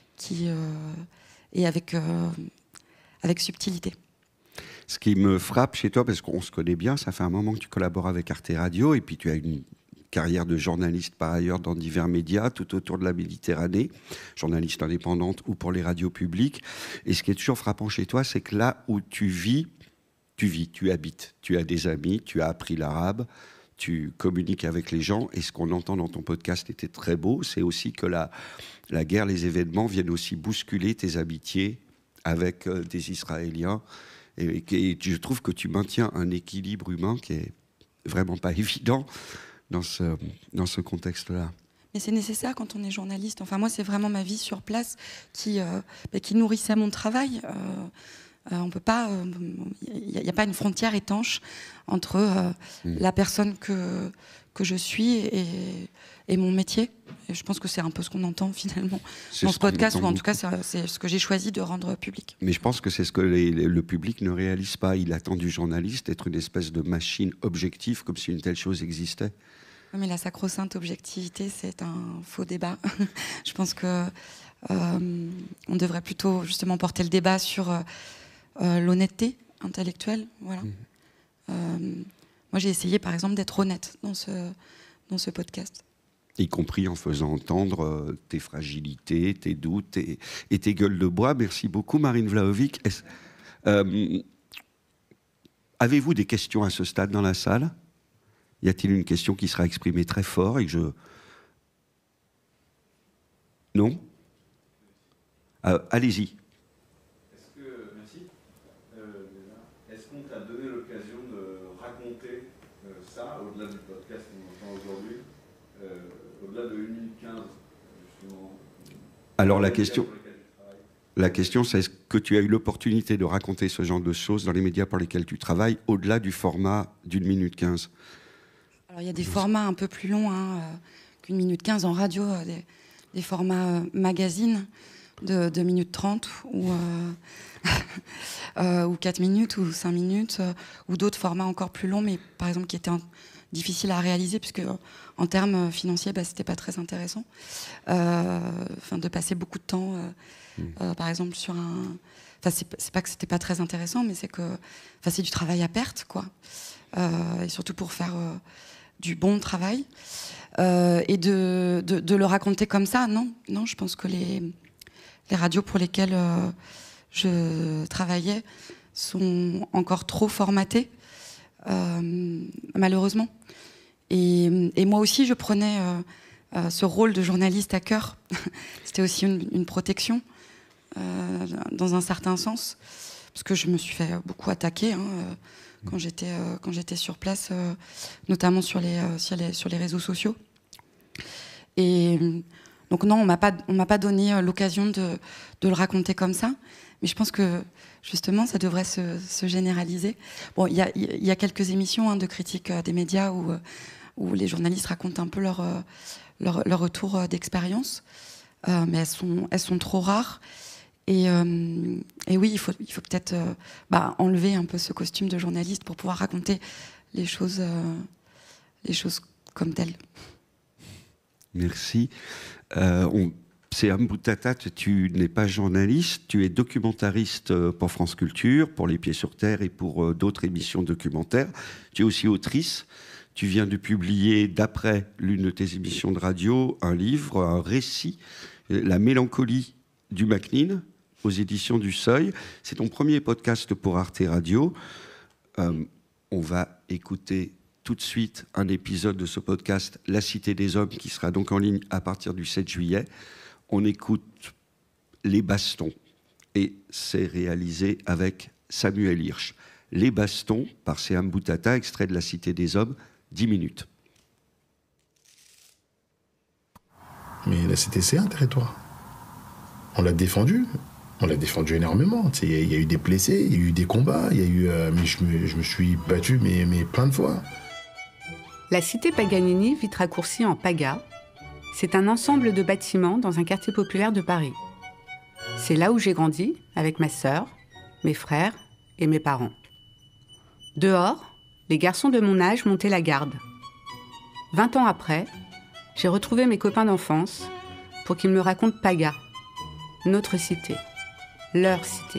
et avec subtilité. Ce qui me frappe chez toi, parce qu'on se connaît bien, ça fait un moment que tu collabores avec Arte Radio, et puis tu as une carrière de journaliste par ailleurs dans divers médias tout autour de la Méditerranée, journaliste indépendante ou pour les radios publiques. Et ce qui est toujours frappant chez toi, c'est que là où tu habites, tu as des amis, tu as appris l'arabe, tu communiques avec les gens, et ce qu'on entend dans ton podcast était très beau, c'est aussi que la guerre, les événements viennent aussi bousculer tes amitiés avec des Israéliens, et je trouve que tu maintiens un équilibre humain qui est vraiment pas évident dans ce contexte-là. Mais c'est nécessaire quand on est journaliste. Enfin, moi, c'est vraiment ma vie sur place qui nourrissait mon travail. On peut pas, il n'y a pas une frontière étanche entre la personne que je suis et mon métier. Et je pense que c'est un peu ce qu'on entend finalement dans ce podcast, ou en tout cas c'est ce que j'ai choisi de rendre public. Mais je pense que c'est ce que le public ne réalise pas. Il attend du journaliste d'être une espèce de machine objective, comme si une telle chose existait. Mais la sacro-sainte objectivité, c'est un faux débat. Je pense que on devrait plutôt justement porter le débat sur l'honnêteté intellectuelle. Voilà. Moi, j'ai essayé, par exemple, d'être honnête dans ce podcast. Y compris en faisant entendre tes fragilités, tes doutes et tes gueules de bois. Merci beaucoup, Marine Vlahovic. Avez-vous des questions à ce stade dans la salle ? Y a-t-il une question qui sera exprimée très fort et que je... Non ? Allez-y. Merci. Est-ce qu'on t'a donné l'occasion de raconter ça, au-delà du podcast qu'on entend aujourd'hui, au-delà de 1 minute 15, justement? Alors la question, c'est est-ce que tu as eu l'opportunité de raconter ce genre de choses dans les médias pour lesquels tu travailles, au-delà du format d'1 minute 15 ? Alors, il y a des formats un peu plus longs qu'1 minute 15 en radio, des formats magazines de 2 minutes 30 ou 4 minutes ou 5 minutes, ou d'autres formats encore plus longs, mais par exemple qui étaient difficiles à réaliser, puisque en termes financiers, c'était pas très intéressant. De passer beaucoup de temps, par exemple, sur un... Enfin, c'est pas que c'était pas très intéressant, mais c'est que c'est du travail à perte, quoi. Et surtout pour faire... du bon travail, et de le raconter comme ça, non, je pense que les radios pour lesquelles je travaillais sont encore trop formatées, malheureusement. Et moi aussi, je prenais ce rôle de journaliste à cœur. C'était aussi une protection, dans un certain sens, parce que je me suis fait beaucoup attaquer, quand j'étais sur place, notamment sur les réseaux sociaux. Et donc non, on m'a pas donné l'occasion de le raconter comme ça, mais je pense que justement ça devrait se généraliser. Bon, il y a quelques émissions de critique des médias où les journalistes racontent un peu leur retour d'expérience, mais elles sont trop rares. Et oui, il faut peut-être enlever un peu ce costume de journaliste pour pouvoir raconter les choses comme telles. Merci. Seham Bouttata, tu n'es pas journaliste, tu es documentariste pour France Culture, pour Les Pieds sur Terre et pour d'autres émissions documentaires. Tu es aussi autrice. Tu viens de publier, d'après l'une de tes émissions de radio, un livre, un récit, La mélancolie du MacNeil, aux éditions du Seuil. C'est ton premier podcast pour Arte Radio. On va écouter tout de suite un épisode de ce podcast, La Cité des Hommes, qui sera donc en ligne à partir du 7 juillet. On écoute Les Bastons, et c'est réalisé avec Samuel Hirsch. Les Bastons, par Seham Bouttata, extrait de La Cité des Hommes, 10 minutes. Mais la cité, c'est un territoire. On l'a défendu énormément. Il y a eu des blessés, il y a eu des combats, il y a eu, mais je me suis battu mais plein de fois. La cité Paganini, vite raccourcie en Paga, c'est un ensemble de bâtiments dans un quartier populaire de Paris. C'est là où j'ai grandi, avec ma sœur, mes frères et mes parents. Dehors, les garçons de mon âge montaient la garde. 20 ans après, j'ai retrouvé mes copains d'enfance pour qu'ils me racontent Paga, notre cité, leur cité.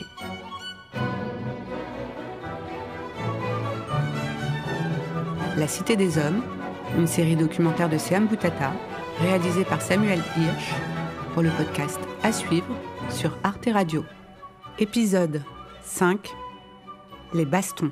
La Cité des Hommes, une série documentaire de Seam Boutata, réalisée par Samuel Hirsch, pour le podcast à suivre sur Arte Radio. Épisode 5, les bastons.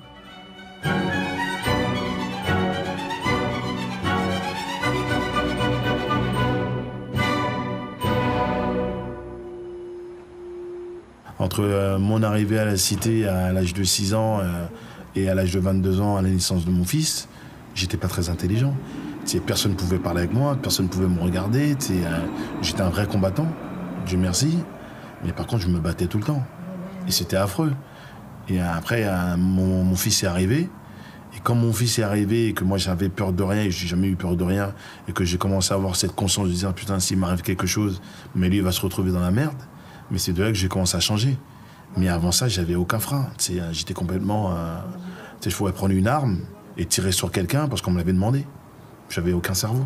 Entre mon arrivée à la cité à l'âge de 6 ans et à l'âge de 22 ans, à la naissance de mon fils, j'étais pas très intelligent. Personne ne pouvait parler avec moi, personne ne pouvait me regarder. J'étais un vrai combattant, Dieu merci. Mais par contre, je me battais tout le temps. Et c'était affreux. Et après, mon fils est arrivé. Et quand mon fils est arrivé et que moi, j'avais peur de rien, et j'ai jamais eu peur de rien, et que j'ai commencé à avoir cette conscience de dire, putain, s'il m'arrive quelque chose, mais lui, il va se retrouver dans la merde. Mais c'est de là que j'ai commencé à changer. Mais avant ça, j'avais aucun frein. J'étais complètement... je pouvais prendre une arme et tirer sur quelqu'un parce qu'on me l'avait demandé. J'avais aucun cerveau.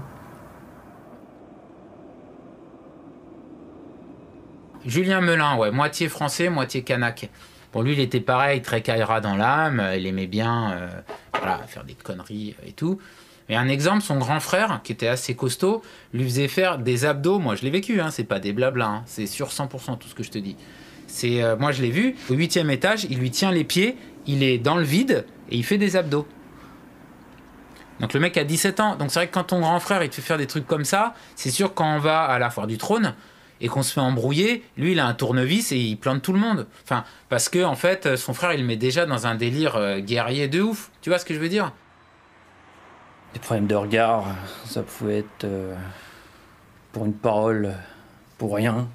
Julien Melin, ouais, moitié français, moitié kanak. Bon, lui, il était pareil, très Kaira dans l'âme. Il aimait bien faire des conneries et tout. Et un exemple, son grand frère, qui était assez costaud, lui faisait faire des abdos. Moi, je l'ai vécu, c'est pas des blablas, c'est sur 100% tout ce que je te dis. Moi, je l'ai vu, au 8e étage, il lui tient les pieds, il est dans le vide et il fait des abdos. Donc le mec a 17 ans. Donc c'est vrai que quand ton grand frère, il te fait faire des trucs comme ça, c'est sûr quand on va à la foire du trône et qu'on se fait embrouiller, lui, il a un tournevis et il plante tout le monde. Enfin, parce que, en fait, son frère, il le met déjà dans un délire guerrier de ouf. Tu vois ce que je veux dire ? Des problèmes de regard, ça pouvait être pour une parole, pour rien.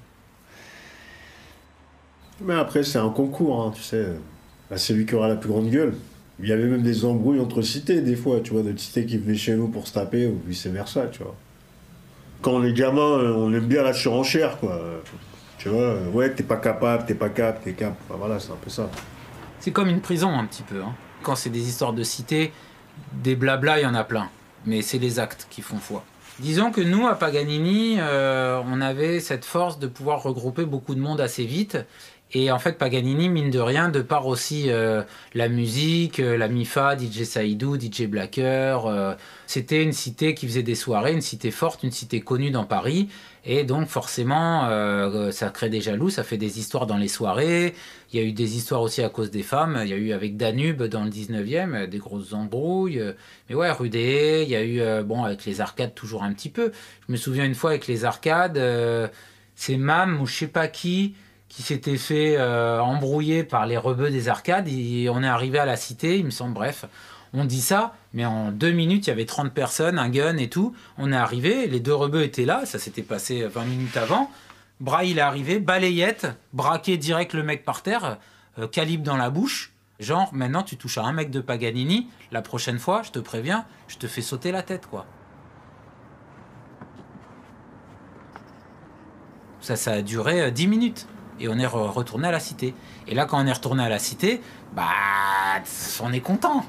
Mais après, c'est un concours, tu sais. Là, c'est lui qui aura la plus grande gueule. Il y avait même des embrouilles entre cités, des fois, tu vois, de cités qui venaient chez nous pour se taper, ou vice-versa, tu vois. Quand on est gamin, on aime bien la surenchère, quoi. Tu vois, ouais, t'es pas capable, t'es capable. Enfin, voilà, c'est un peu ça. C'est comme une prison, un petit peu. Quand c'est des histoires de cité, des blabla, il y en a plein. Mais c'est les actes qui font foi. Disons que nous, à Paganini, on avait cette force de pouvoir regrouper beaucoup de monde assez vite. Et en fait, Paganini, mine de rien, de par aussi la musique, la MIFA, DJ Saïdou, DJ Blacker, c'était une cité qui faisait des soirées, une cité forte, une cité connue dans Paris. Et donc, forcément, ça crée des jaloux, ça fait des histoires dans les soirées. Il y a eu des histoires aussi à cause des femmes. Il y a eu avec Danube dans le 19e, des grosses embrouilles. Mais ouais, rue des Haies, il y a eu, avec les arcades, toujours un petit peu. Je me souviens une fois avec les arcades, c'est Mam ou je sais pas qui s'était fait embrouiller par les rebeux des arcades. Et on est arrivé à la cité, il me semble, bref. On dit ça, mais en 2 minutes, il y avait 30 personnes, un gun et tout. On est arrivé, les 2 rebeux étaient là, ça s'était passé 20 minutes avant. Bras, il est arrivé, balayette, braqué direct le mec par terre, calibre dans la bouche. Genre, maintenant, tu touches à un mec de Paganini, la prochaine fois, je te préviens, je te fais sauter la tête, quoi. Ça a duré 10 minutes. Et on est retourné à la cité. Et là, quand on est retourné à la cité, on est content.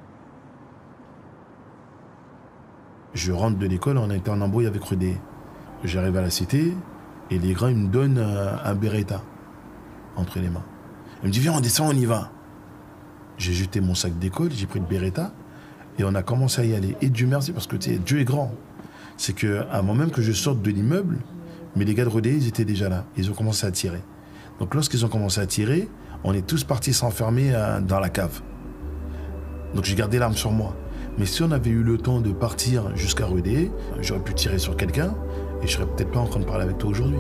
Je rentre de l'école, on a été en embrouille avec Rudé. J'arrive à la cité, et les grands, ils me donnent un Beretta entre les mains. Ils me disent, viens, on descend, on y va. J'ai jeté mon sac d'école, j'ai pris le Beretta, et on a commencé à y aller. Et Dieu merci, parce que Dieu est grand. C'est qu'avant même que je sorte de l'immeuble, mais les gars de Rudé, ils étaient déjà là. Ils ont commencé à tirer. Donc lorsqu'ils ont commencé à tirer, on est tous partis s'enfermer dans la cave. Donc j'ai gardé l'arme sur moi. Mais si on avait eu le temps de partir jusqu'à Rudé, j'aurais pu tirer sur quelqu'un et je serais peut-être pas en train de parler avec toi aujourd'hui.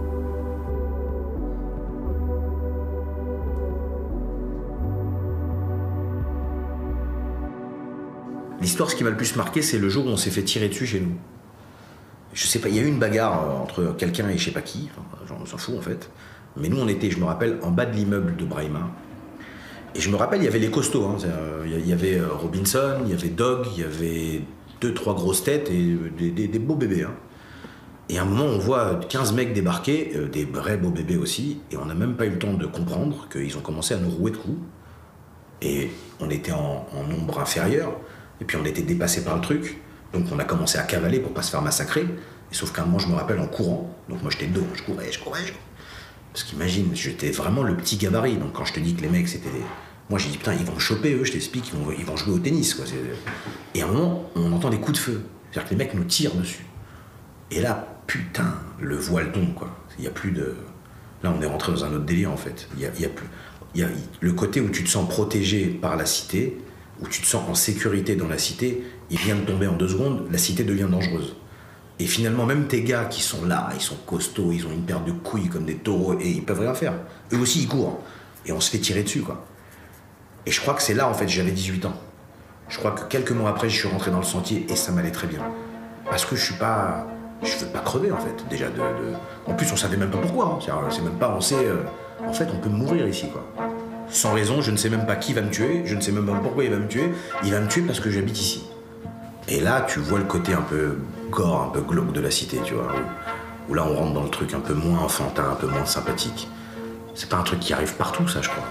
L'histoire, ce qui m'a le plus marqué, c'est le jour où on s'est fait tirer dessus chez nous. Je sais pas, il y a eu une bagarre entre quelqu'un et je sais pas qui, on s'en fout en fait. Mais nous on était, je me rappelle, en bas de l'immeuble de Brahima. Et je me rappelle, il y avait les costauds. Il y avait Robinson, il y avait Dog, il y avait 2-3 grosses têtes et des beaux bébés. Et à un moment, on voit 15 mecs débarquer, des vrais beaux bébés aussi, et on n'a même pas eu le temps de comprendre qu'ils ont commencé à nous rouer de coups. Et on était en nombre inférieur, et puis on était dépassé par le truc, donc on a commencé à cavaler pour pas se faire massacrer. Et sauf qu'à un moment, je me rappelle en courant, donc moi j'étais de dos, je courais. Parce qu'imagine, j'étais vraiment le petit gabarit, donc quand je te dis que les mecs c'était des... Moi j'ai dit putain, ils vont me choper eux, je t'explique, ils vont jouer au tennis quoi. Et à un moment, on entend des coups de feu, c'est-à-dire que les mecs nous tirent dessus. Et là, putain, le voile tombe quoi. Il y a plus de... Là on est rentré dans un autre délire en fait. Il y a le côté où tu te sens protégé par la cité, où tu te sens en sécurité dans la cité, il vient de tomber en 2 secondes, la cité devient dangereuse. Et finalement, même tes gars qui sont là, ils sont costauds, ils ont une paire de couilles comme des taureaux et ils peuvent rien faire. Eux aussi, ils courent. Et on se fait tirer dessus, quoi. Et je crois que c'est là, en fait, j'avais 18 ans. Je crois que quelques mois après, je suis rentré dans le sentier et ça m'allait très bien. Parce que je veux pas crever, en fait, déjà. En plus, on savait même pas pourquoi. Hein. C'est même pas, on sait... en fait, on peut mourir ici, quoi. Sans raison, je ne sais même pas qui va me tuer, je ne sais même pas pourquoi il va me tuer. Il va me tuer parce que j'habite ici. Et là, tu vois le côté un peu gore, un peu glauque de la cité, tu vois, où là, on rentre dans le truc un peu moins enfantin, un peu moins sympathique. C'est pas un truc qui arrive partout, ça, je crois.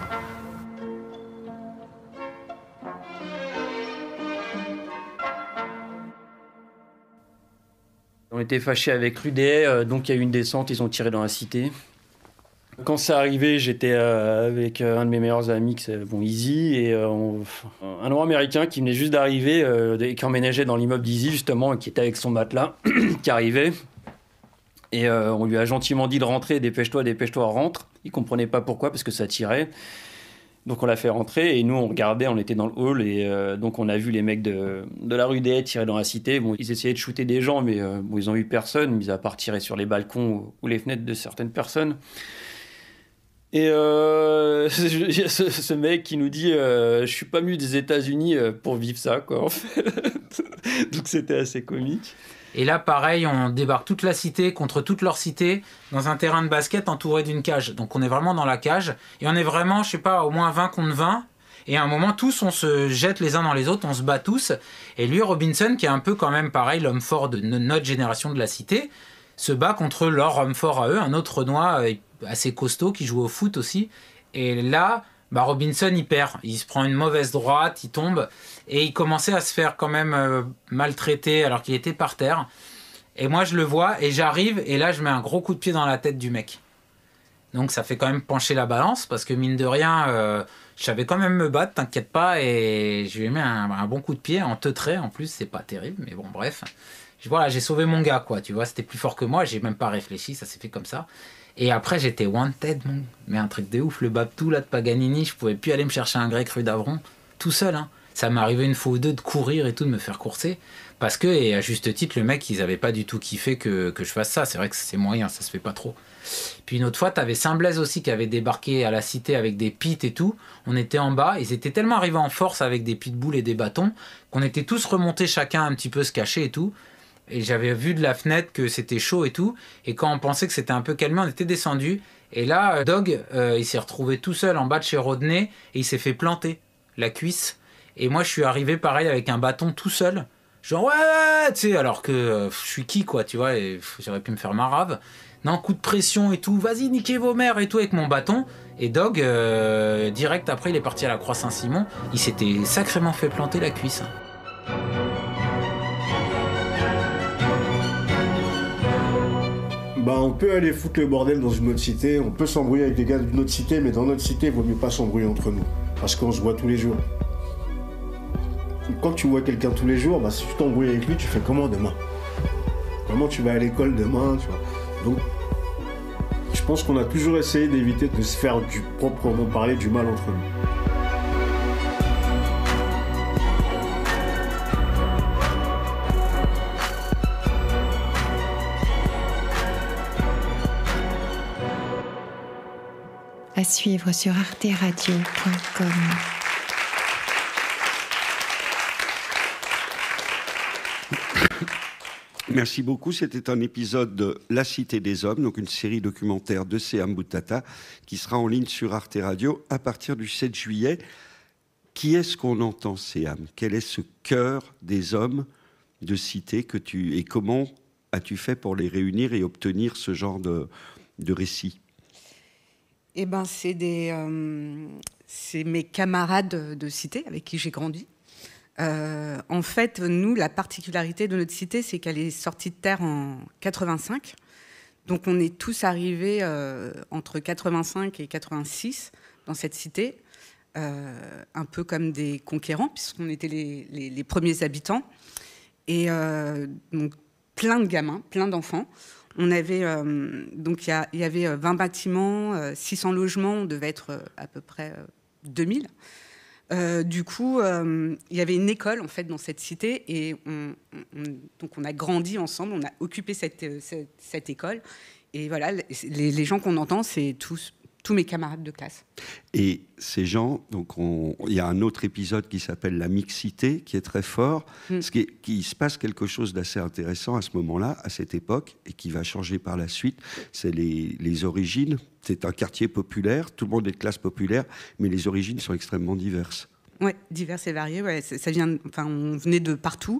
On était fâchés avec Rudet, donc il y a eu une descente, ils ont tiré dans la cité. Quand c'est arrivé, j'étais avec un de mes meilleurs amis, Easy, et un Nord-Américain qui venait juste d'arriver, qui emménageait dans l'immeuble d'Easy, justement, et qui était avec son matelas, qui arrivait. Et on lui a gentiment dit de rentrer, dépêche-toi, rentre. Il comprenait pas pourquoi, parce que ça tirait. Donc on l'a fait rentrer, et nous, on regardait, on était dans le hall, et donc on a vu les mecs de la rue des Haies tirer dans la cité. Bon, ils essayaient de shooter des gens, mais bon, ils ont eu personne, mis à part tirer sur les balcons ou les fenêtres de certaines personnes. Et ce mec qui nous dit je suis pas venu des États-Unis pour vivre ça, quoi, en fait. Donc c'était assez comique. Et là, pareil, on débarque toute la cité contre toute leur cité dans un terrain de basket entouré d'une cage. Donc on est vraiment dans la cage et on est vraiment, je sais pas, au moins 20 contre 20. Et à un moment, tous, on se jette les uns dans les autres, on se bat tous. Et lui, Robinson, qui est un peu quand même pareil, l'homme fort de notre génération de la cité, se bat contre leur homme fort à eux, un autre Renois assez costaud qui joue au foot aussi. Et là, Robinson, il perd. Il se prend une mauvaise droite, il tombe. Et il commençait à se faire quand même maltraiter alors qu'il était par terre. Et moi, je le vois et j'arrive. Et là, je mets un gros coup de pied dans la tête du mec. Donc, ça fait quand même pencher la balance. Parce que mine de rien, je savais quand même me battre, t'inquiète pas. Et je lui ai mis un bon coup de pied en teutré. En plus, c'est pas terrible. Mais bon, bref. Voilà, j'ai sauvé mon gars, quoi. Tu vois, c'était plus fort que moi. J'ai même pas réfléchi. Ça s'est fait comme ça. Et après, j'étais wanted, mais un truc de ouf. Le Babtou, là, de Paganini, je pouvais plus aller me chercher un grec rue d'Avron, tout seul. Hein. Ça m'est arrivé une fois ou deux de courir et tout, de me faire courser. Parce que, et à juste titre, le mec, ils avaient pas du tout kiffé que je fasse ça. C'est vrai que c'est moyen, ça se fait pas trop. Puis une autre fois, t'avais Saint-Blaise aussi qui avait débarqué à la cité avec des pits et tout. On était en bas, ils étaient tellement arrivés en force avec des pitbulls et des bâtons qu'on était tous remontés chacun un petit peu se cacher et tout. Et j'avais vu de la fenêtre que c'était chaud et tout. Et quand on pensait que c'était un peu calmé, on était descendu. Et là, Dog, il s'est retrouvé tout seul en bas de chez Rodney et il s'est fait planter la cuisse. Et moi, je suis arrivé pareil avec un bâton tout seul. Genre, ouais, tu sais, alors que je suis qui, quoi, tu vois, et j'aurais pu me faire marave. Non, coup de pression et tout. Vas-y, niquez vos mères et tout avec mon bâton. Et Dog, direct après, il est parti à la Croix Saint-Simon. Il s'était sacrément fait planter la cuisse. On peut aller foutre le bordel dans une autre cité, on peut s'embrouiller avec des gars d'une autre cité, mais dans notre cité, il vaut mieux pas s'embrouiller entre nous. Parce qu'on se voit tous les jours. Quand tu vois quelqu'un tous les jours, si tu t'embrouilles avec lui, tu fais comment demain? Comment tu vas à l'école demain, tu vois? Donc, je pense qu'on a toujours essayé d'éviter de se faire proprement parler du mal entre nous. À suivre sur arteradio.com. Merci beaucoup. C'était un épisode de La Cité des Hommes, donc une série documentaire de Seham Boutata qui sera en ligne sur Arte Radio à partir du 7 juillet. Qui est-ce qu'on entend, Seham? Quel est ce cœur des hommes de cité que tu... Et comment as-tu fait pour les réunir et obtenir ce genre de récit? Eh ben, c'est mes camarades de cité avec qui j'ai grandi. En fait, nous, la particularité de notre cité, c'est qu'elle est sortie de terre en 85. Donc, on est tous arrivés entre 85 et 86 dans cette cité, un peu comme des conquérants, puisqu'on était les premiers habitants. Et donc, plein de gamins, plein d'enfants. On avait, donc il y avait 20 bâtiments, 600 logements, on devait être à peu près 2000. Du coup, il y avait une école en fait dans cette cité et donc on a grandi ensemble, on a occupé cette école. Et voilà, les gens qu'on entend, c'est tous mes camarades de classe. Et ces gens, donc il y a un autre épisode qui s'appelle la mixité, qui est très fort, qui se passe quelque chose d'assez intéressant à ce moment-là, à cette époque, et qui va changer par la suite. C'est les origines. C'est un quartier populaire, tout le monde est de classe populaire, mais les origines sont extrêmement diverses. Oui, diverses et variées. Ouais, ça vient, on venait de partout.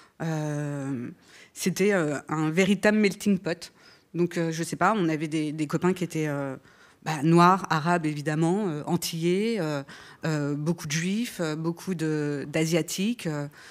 C'était un véritable melting pot. Donc, je sais pas, on avait des copains qui étaient noirs, arabes évidemment, antillais, beaucoup de juifs, beaucoup d'asiatiques.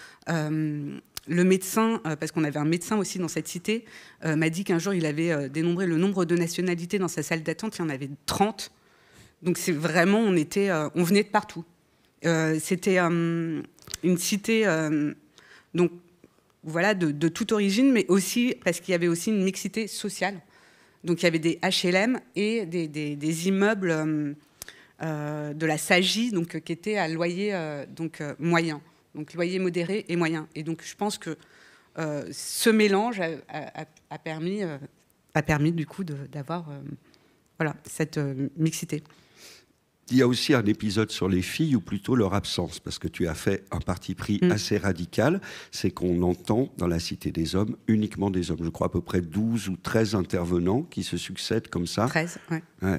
Le médecin, parce qu'on avait un médecin aussi dans cette cité, m'a dit qu'un jour il avait dénombré le nombre de nationalités dans sa salle d'attente, il y en avait 30. Donc c'est vraiment, on venait de partout. C'était une cité donc voilà de toute origine, mais aussi parce qu'il y avait aussi une mixité sociale. Donc il y avait des HLM et des immeubles de la SAGI, donc qui étaient à loyer moyen, donc loyer modéré et moyen. Et donc je pense que ce mélange a permis du coup d'avoir voilà cette mixité. Il y a aussi un épisode sur les filles, ou plutôt leur absence, parce que tu as fait un parti pris assez radical, c'est qu'on entend dans la Cité des Hommes uniquement des hommes. Je crois à peu près 12 ou 13 intervenants qui se succèdent comme ça. 13, oui. Ouais.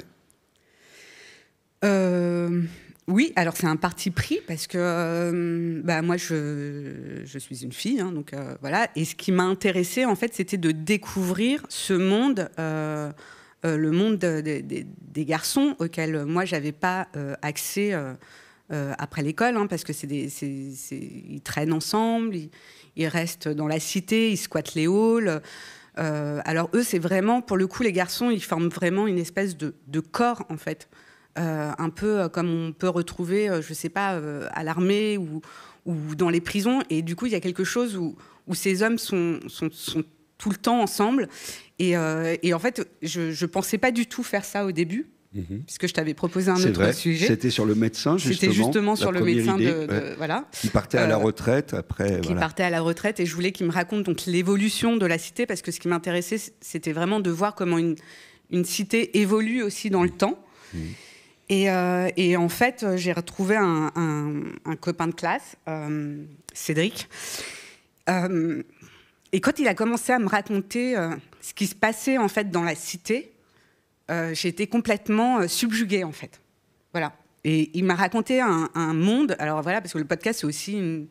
Oui, alors c'est un parti pris, parce que moi, je suis une fille, hein, donc voilà. Et ce qui m'a intéressée, en fait, c'était de découvrir ce monde... le monde des garçons auxquels moi j'avais pas accès après l'école, hein, parce que ils traînent ensemble, ils restent dans la cité, ils squattent les halls. Alors eux, c'est vraiment, pour le coup, les garçons, ils forment vraiment une espèce de corps en fait, un peu comme on peut retrouver, je sais pas, à l'armée ou dans les prisons. Et du coup, il y a quelque chose où ces hommes sont tout le temps ensemble. Et en fait, je pensais pas du tout faire ça au début, puisque je t'avais proposé un autre sujet. C'était sur le médecin, justement. C'était justement sur le médecin voilà. Qui partait à la retraite après. Qui partait à la retraite, et je voulais qu'il me raconte donc l'évolution de la cité, parce que ce qui m'intéressait, c'était vraiment de voir comment une cité évolue aussi dans le temps. Et en fait, j'ai retrouvé un copain de classe, Cédric. Et quand il a commencé à me raconter ce qui se passait en fait dans la cité, j'ai été complètement subjuguée en fait. Voilà. Et il m'a raconté un monde. Alors voilà, parce que le podcast c'est aussi une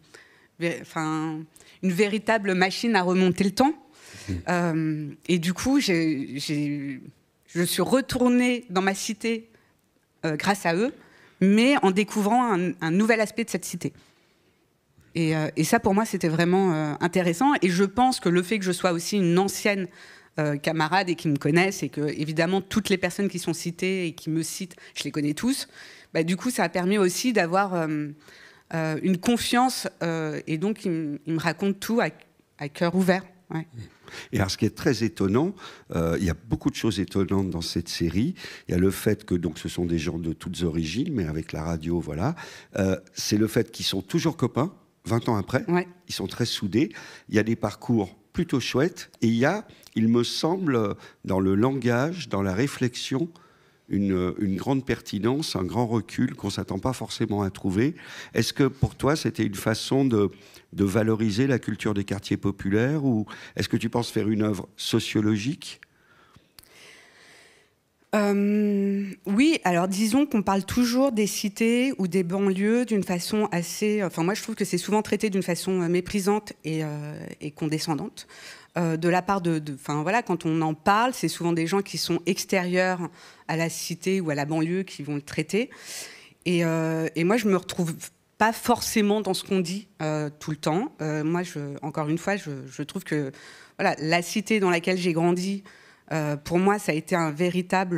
véritable machine à remonter le temps. Et du coup, je suis retournée dans ma cité grâce à eux, mais en découvrant un nouvel aspect de cette cité. Et ça, pour moi, c'était vraiment intéressant. Et je pense que le fait que je sois aussi une ancienne camarade et qui me connaissent, et que, évidemment, toutes les personnes qui sont citées et qui me citent, je les connais tous, du coup, ça a permis aussi d'avoir une confiance. Et donc, il me raconte tout à cœur ouvert. Ouais. Et alors, ce qui est très étonnant, il y a beaucoup de choses étonnantes dans cette série. Il y a le fait que donc, ce sont des gens de toutes origines, mais avec la radio, voilà. C'est le fait qu'ils sont toujours copains. 20 ans après, ils sont très soudés. Il y a des parcours plutôt chouettes. Et il y a, il me semble, dans le langage, dans la réflexion, une grande pertinence, un grand recul qu'on ne s'attend pas forcément à trouver. Est-ce que pour toi, c'était une façon de valoriser la culture des quartiers populaires, ou est-ce que tu penses faire une œuvre sociologique ? Oui, alors disons qu'on parle toujours des cités ou des banlieues d'une façon assez... Enfin, moi, je trouve que c'est souvent traité d'une façon méprisante et condescendante. De la part enfin, voilà, quand on en parle, c'est souvent des gens qui sont extérieurs à la cité ou à la banlieue qui vont le traiter. Et moi, je me retrouve pas forcément dans ce qu'on dit tout le temps. Moi, encore une fois, je trouve que voilà, la cité dans laquelle j'ai grandi, pour moi, ça a été un véritable...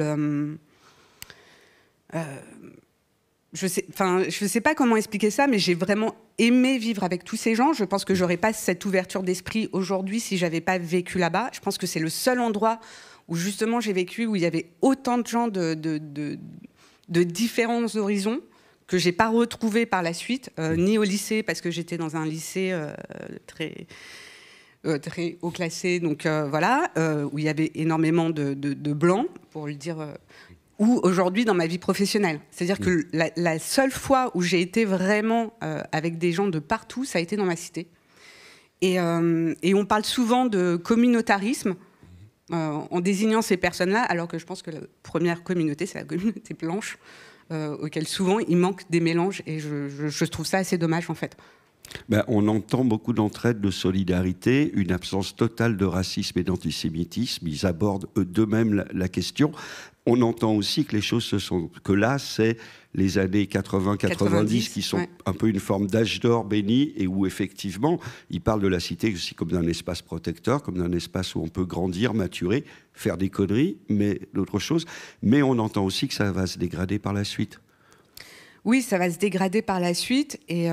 je sais pas comment expliquer ça, mais j'ai vraiment aimé vivre avec tous ces gens. Je pense que j'aurais pas cette ouverture d'esprit aujourd'hui si j'avais pas vécu là-bas. Je pense que c'est le seul endroit où justement j'ai vécu, où il y avait autant de gens de différents horizons que j'ai pas retrouvé par la suite, ni au lycée, parce que j'étais dans un lycée très haut classé, donc voilà, où il y avait énormément de blancs, pour le dire, ou aujourd'hui dans ma vie professionnelle. C'est-à-dire que la seule fois où j'ai été vraiment avec des gens de partout, ça a été dans ma cité. Et on parle souvent de communautarisme en désignant ces personnes-là, alors que je pense que la première communauté, c'est la communauté blanche, auquel souvent il manque des mélanges, et je trouve ça assez dommage en fait. Ben, on entend beaucoup d'entraide, de solidarité, une absence totale de racisme et d'antisémitisme. Ils abordent d'eux-mêmes la question. On entend aussi que les choses que là, c'est les années 80-90 qui sont un peu une forme d'âge d'or béni, et où effectivement, ils parlent de la cité aussi comme d'un espace protecteur, comme d'un espace où on peut grandir, maturer, faire des conneries, mais d'autres choses. Mais on entend aussi que ça va se dégrader par la suite. Oui, ça va se dégrader par la suite, et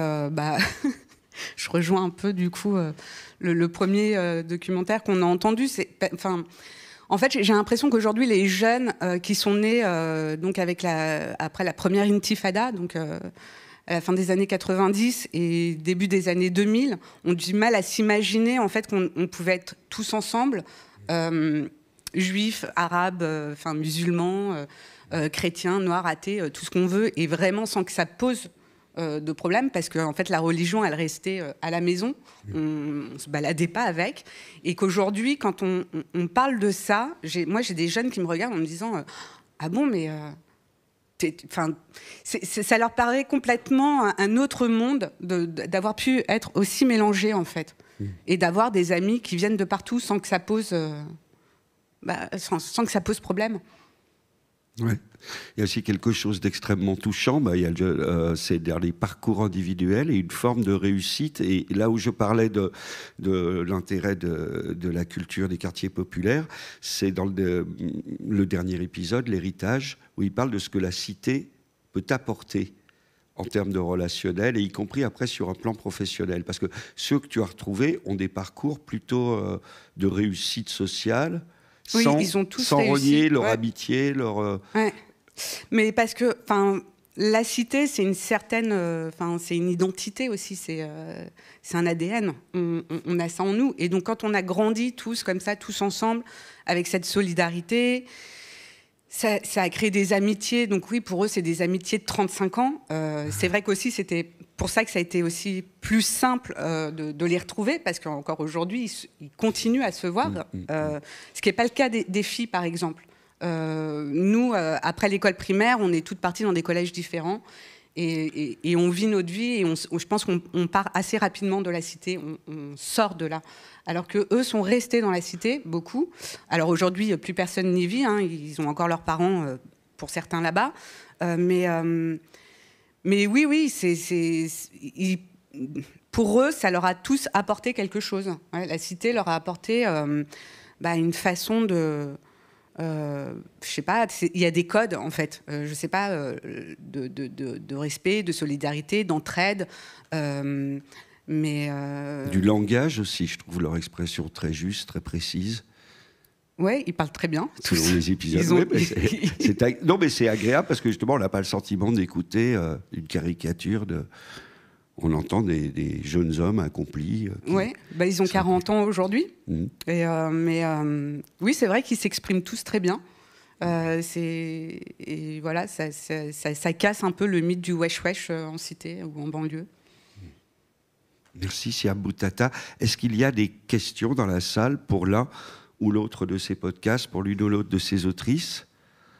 je rejoins un peu du coup le premier documentaire qu'on a entendu. En fait, j'ai l'impression qu'aujourd'hui, les jeunes qui sont nés donc après la première intifada, donc à la fin des années 90 et début des années 2000, ont du mal à s'imaginer en fait qu'on pouvait être tous ensemble, juifs, arabes, musulmans, chrétiens, noirs, athées, tout ce qu'on veut, et vraiment sans que ça pose de problème, parce que en fait la religion elle restait à la maison, on se baladait pas avec, et qu'aujourd'hui quand on parle de ça, moi j'ai des jeunes qui me regardent en me disant ah bon, mais ça leur paraît complètement un autre monde d'avoir pu être aussi mélangés en fait, et d'avoir des amis qui viennent de partout sans que ça pose sans que ça pose problème. Ouais. Il y a aussi quelque chose d'extrêmement touchant, c'est dans les parcours individuels et une forme de réussite. Et là où je parlais de l'intérêt de la culture des quartiers populaires, c'est dans le dernier épisode, l'héritage, où il parle de ce que la cité peut apporter en termes de relationnel, et y compris après sur un plan professionnel. Parce que ceux que tu as retrouvés ont des parcours plutôt de réussite sociale, oui, ils ont tous sans renier leur amitié, leur... Ouais. Mais parce que la cité, c'est une certaine... c'est une identité aussi, c'est un ADN. On a ça en nous. Et donc, quand on a grandi tous comme ça, tous ensemble, avec cette solidarité, ça a créé des amitiés. Donc oui, pour eux, c'est des amitiés de 35 ans. C'est vrai qu'aussi, c'était pour ça que ça a été aussi plus simple de les retrouver, parce qu'encore aujourd'hui, ils continuent à se voir. Ce qui n'est pas le cas des filles, par exemple. Nous, après l'école primaire, on est toutes parties dans des collèges différents, et on vit notre vie, et je pense qu'on part assez rapidement de la cité, on sort de là. Alors qu'eux sont restés dans la cité, beaucoup. Alors aujourd'hui, plus personne n'y vit, hein, ils ont encore leurs parents, pour certains là-bas. Mais oui, pour eux, ça leur a tous apporté quelque chose. Ouais, la cité leur a apporté une façon de... je sais pas, il y a des codes en fait, je sais pas, de respect, de solidarité, d'entraide, mais du langage aussi, je trouve leur expression très juste, très précise. Ouais, ils parlent très bien. Selon les épisodes. Non, mais c'est agréable parce que justement, on n'a pas le sentiment d'écouter une caricature de. On entend des jeunes hommes accomplis. Oui, ils ont 40 ans aujourd'hui. Oui, c'est vrai qu'ils s'expriment tous très bien. Et voilà, ça casse un peu le mythe du wesh-wesh en cité ou en banlieue. Merci, Siam Boutata. Est-ce qu'il y a des questions dans la salle pour l'un ou l'autre de ces podcasts, pour l'une ou l'autre de ces autrices ?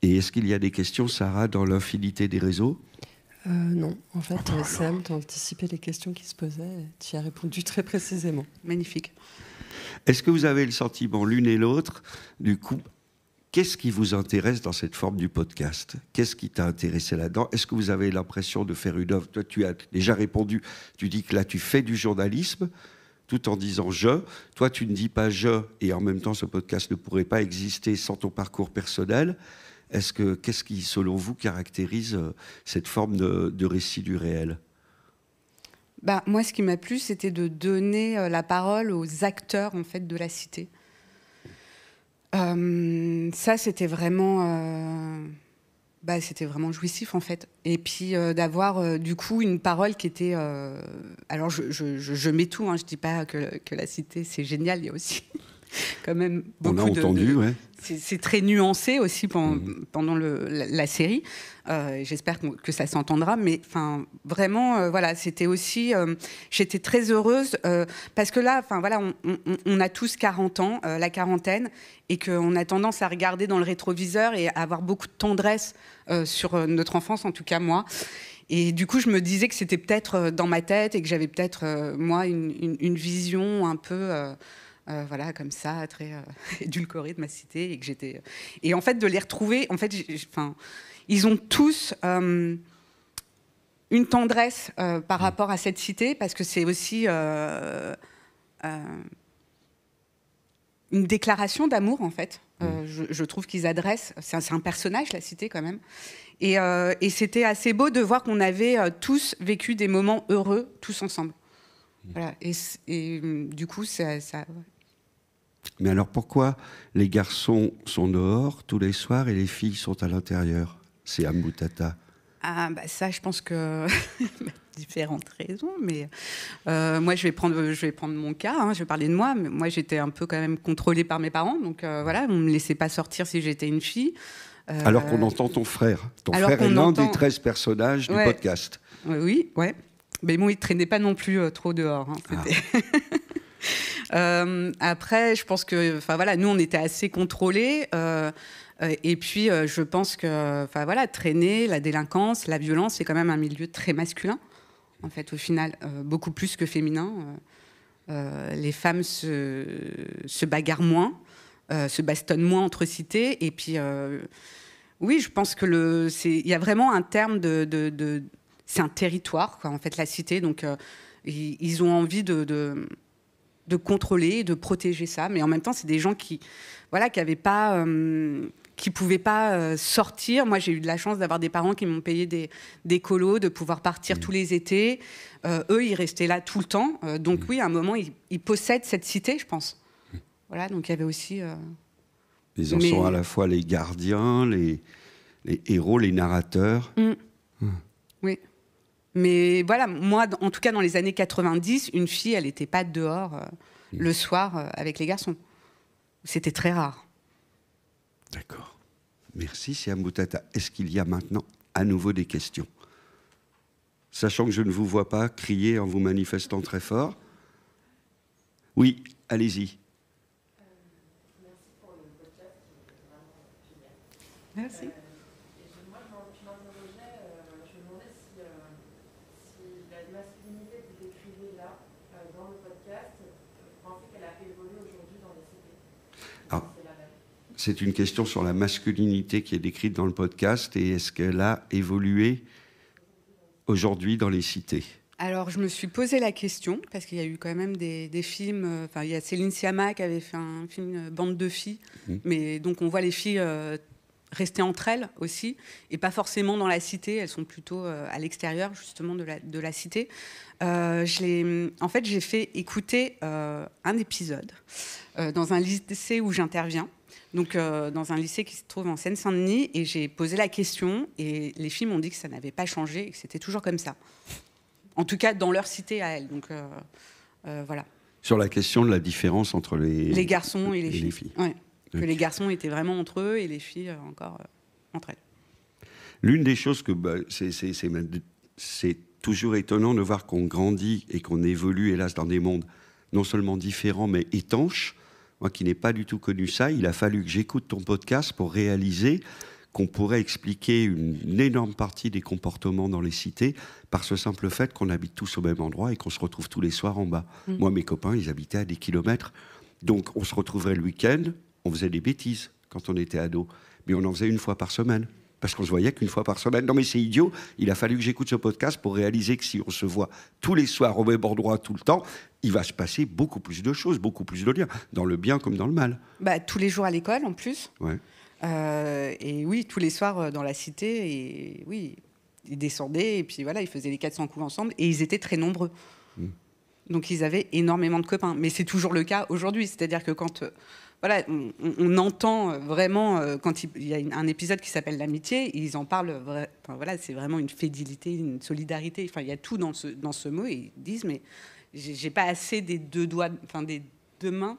Et est-ce qu'il y a des questions, Sarah, dans l'infinité des réseaux? Non, en fait, Sam, tu as anticipé les questions qui se posaient, tu y as répondu très précisément. Magnifique. Est-ce que vous avez le sentiment, l'une et l'autre, du coup, qu'est-ce qui vous intéresse dans cette forme du podcast? Qu'est-ce qui t'a intéressé là-dedans? Est-ce que vous avez l'impression de faire une œuvre? Toi, tu as déjà répondu, tu dis que là, tu fais du journalisme, tout en disant « je ». Toi, tu ne dis pas « je », et en même temps, ce podcast ne pourrait pas exister sans ton parcours personnel. Qu'est-ce qui, selon vous, caractérise cette forme de récit du réel? Moi, ce qui m'a plu, c'était de donner la parole aux acteurs en fait, de la cité. Ça, c'était vraiment jouissif, en fait. Et puis, d'avoir, du coup, une parole qui était... Alors, je mets tout, hein, je ne dis pas que la cité, c'est génial, il y a aussi... quand même beaucoup on a entendu, ouais. C'est très nuancé aussi pendant la série. J'espère que ça s'entendra, mais vraiment, voilà, c'était aussi... J'étais très heureuse parce que là, voilà, on a tous 40 ans, la quarantaine, et qu'on a tendance à regarder dans le rétroviseur et à avoir beaucoup de tendresse sur notre enfance, en tout cas moi. Et du coup, je me disais que c'était peut-être dans ma tête et que j'avais peut-être, moi, une vision un peu... voilà, comme ça, très édulcorée de ma cité, et que j'étais. Et en fait, de les retrouver, en fait, ils ont tous une tendresse par rapport à cette cité, parce que c'est aussi une déclaration d'amour, en fait. Je trouve qu'ils adressent. C'est un personnage, la cité, quand même. Et c'était assez beau de voir qu'on avait tous vécu des moments heureux, tous ensemble. Voilà. Et du coup, ça. Mais alors pourquoi les garçons sont dehors tous les soirs et les filles sont à l'intérieur? C'est Amboutata. Ça, je pense que différentes raisons, mais moi je vais prendre mon cas, hein, je vais parler de moi. Mais moi, j'étais un peu quand même contrôlée par mes parents, donc voilà, on me laissait pas sortir si j'étais une fille. Alors qu'on entend ton frère. Ton frère est l'un des 13 personnages du podcast. Oui, ouais. Mais bon, il traînait pas non plus trop dehors. Hein, après, je pense que, voilà, nous, on était assez contrôlés. Et puis, je pense que, voilà, traîner, la délinquance, la violence, c'est quand même un milieu très masculin, en fait, au final, beaucoup plus que féminin. Les femmes se bagarrent moins, se bastonnent moins entre cités. Et puis, oui, je pense que il y a vraiment un terme c'est un territoire, quoi, en fait, la cité. Donc, ils ont envie de contrôler, de protéger ça, mais en même temps, c'est des gens qui avaient pas, qui pouvaient pas sortir. Moi, j'ai eu de la chance d'avoir des parents qui m'ont payé des colos, de pouvoir partir tous les étés. Eux, ils restaient là tout le temps. Donc oui, à un moment, ils possèdent cette cité, je pense. Voilà, donc il y avait aussi... Ils en sont à la fois les gardiens, les héros, les narrateurs. Oui. Mais voilà, moi, en tout cas, dans les années 90, une fille, elle n'était pas dehors le soir avec les garçons. C'était très rare. D'accord. Merci, Siam Boutata. Est-ce qu'il y a maintenant à nouveau des questions? Sachant que je ne vous vois pas crier en vous manifestant très fort. Oui, allez-y. Merci pour le podcast. Merci. C'est une question sur la masculinité qui est décrite dans le podcast, et est-ce qu'elle a évolué aujourd'hui dans les cités? Alors, je me suis posé la question, parce qu'il y a eu quand même des films... il y a Céline Sciamma qui avait fait un film Bande de filles, mais donc on voit les filles rester entre elles aussi, et pas forcément dans la cité, elles sont plutôt à l'extérieur, justement, de la cité. En fait, j'ai fait écouter un épisode dans un lycée où j'interviens, donc dans un lycée qui se trouve en Seine-Saint-Denis, et j'ai posé la question, et les filles m'ont dit que ça n'avait pas changé, et que c'était toujours comme ça. En tout cas, dans leur cité à elles. Donc, voilà. Sur la question de la différence entre les garçons et les filles. Ouais. Okay. Que les garçons étaient vraiment entre eux, et les filles encore entre elles. L'une des choses que... c'est toujours étonnant de voir qu'on grandit et qu'on évolue, hélas, dans des mondes non seulement différents, mais étanches. Moi qui n'ai pas du tout connu ça, il a fallu que j'écoute ton podcast pour réaliser qu'on pourrait expliquer une énorme partie des comportements dans les cités par ce simple fait qu'on habite tous au même endroit et qu'on se retrouve tous les soirs en bas. Moi, mes copains, ils habitaient à des kilomètres. Donc, on se retrouverait le week-end, on faisait des bêtises quand on était ado. Mais on en faisait une fois par semaine. Parce qu'on se voyait qu'une fois par semaine. Non mais c'est idiot, il a fallu que j'écoute ce podcast pour réaliser que si on se voit tous les soirs au même endroit tout le temps, il va se passer beaucoup plus de choses, beaucoup plus de liens, dans le bien comme dans le mal. Tous les jours à l'école en plus. Ouais. Et oui, tous les soirs dans la cité. Et oui, ils descendaient et puis voilà, ils faisaient les 400 coups ensemble et ils étaient très nombreux. Donc ils avaient énormément de copains. Mais c'est toujours le cas aujourd'hui. C'est-à-dire que quand voilà, on entend vraiment, quand il y a un épisode qui s'appelle l'amitié, ils en parlent, voilà, c'est vraiment une fidélité, une solidarité. Enfin, il y a tout dans ce mot. Et ils disent, mais j'ai pas assez des deux doigts, des deux mains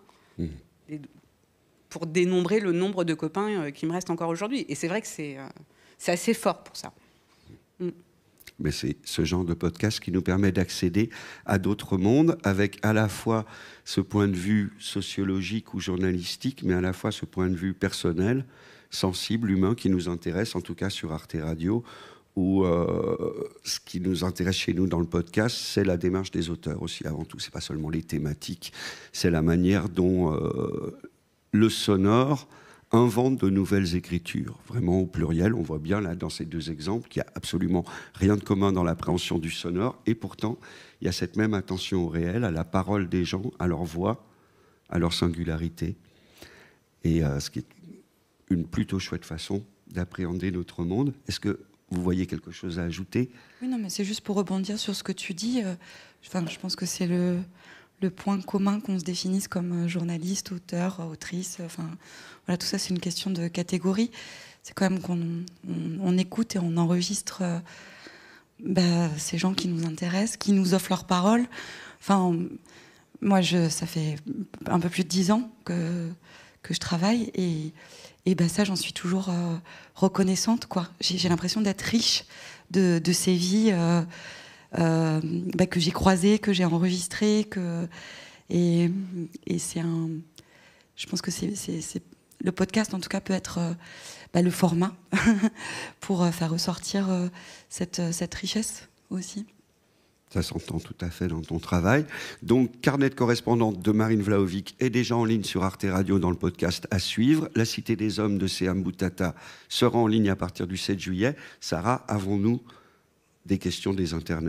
pour dénombrer le nombre de copains qui me restent encore aujourd'hui. Et c'est vrai que c'est assez fort pour ça. Mais c'est ce genre de podcast qui nous permet d'accéder à d'autres mondes avec à la fois ce point de vue sociologique ou journalistique, mais à la fois ce point de vue personnel, sensible, humain, qui nous intéresse, en tout cas sur Arte Radio, où ce qui nous intéresse chez nous dans le podcast, c'est la démarche des auteurs aussi, avant tout. C'est pas seulement les thématiques, c'est la manière dont le sonore invente de nouvelles écritures, vraiment au pluriel. On voit bien là dans ces deux exemples qu'il n'y a absolument rien de commun dans l'appréhension du sonore, et pourtant il y a cette même attention au réel, à la parole des gens, à leur voix, à leur singularité, et ce qui est une plutôt chouette façon d'appréhender notre monde. Est-ce que vous voyez quelque chose à ajouter ? Oui, non, mais c'est juste pour rebondir sur ce que tu dis. Je pense que c'est le point commun qu'on se définisse comme journaliste, auteur, autrice. Voilà, tout ça, c'est une question de catégorie. C'est quand même qu'on écoute et on enregistre ces gens qui nous intéressent, qui nous offrent leur parole. Moi, ça fait un peu plus de 10 ans que je travaille et ça, j'en suis toujours reconnaissante, quoi. J'ai l'impression d'être riche de ces vies que j'ai croisées, que j'ai enregistrées, et c'est je pense que le podcast, en tout cas, peut être le format pour faire ressortir cette richesse aussi. Ça s'entend tout à fait dans ton travail. Donc, carnet de correspondante de Marine Vlahovic est déjà en ligne sur Arte Radio dans le podcast à suivre. La Cité des Hommes de Seam Boutata sera en ligne à partir du 7 juillet. Sarah, avons-nous des questions des internets ?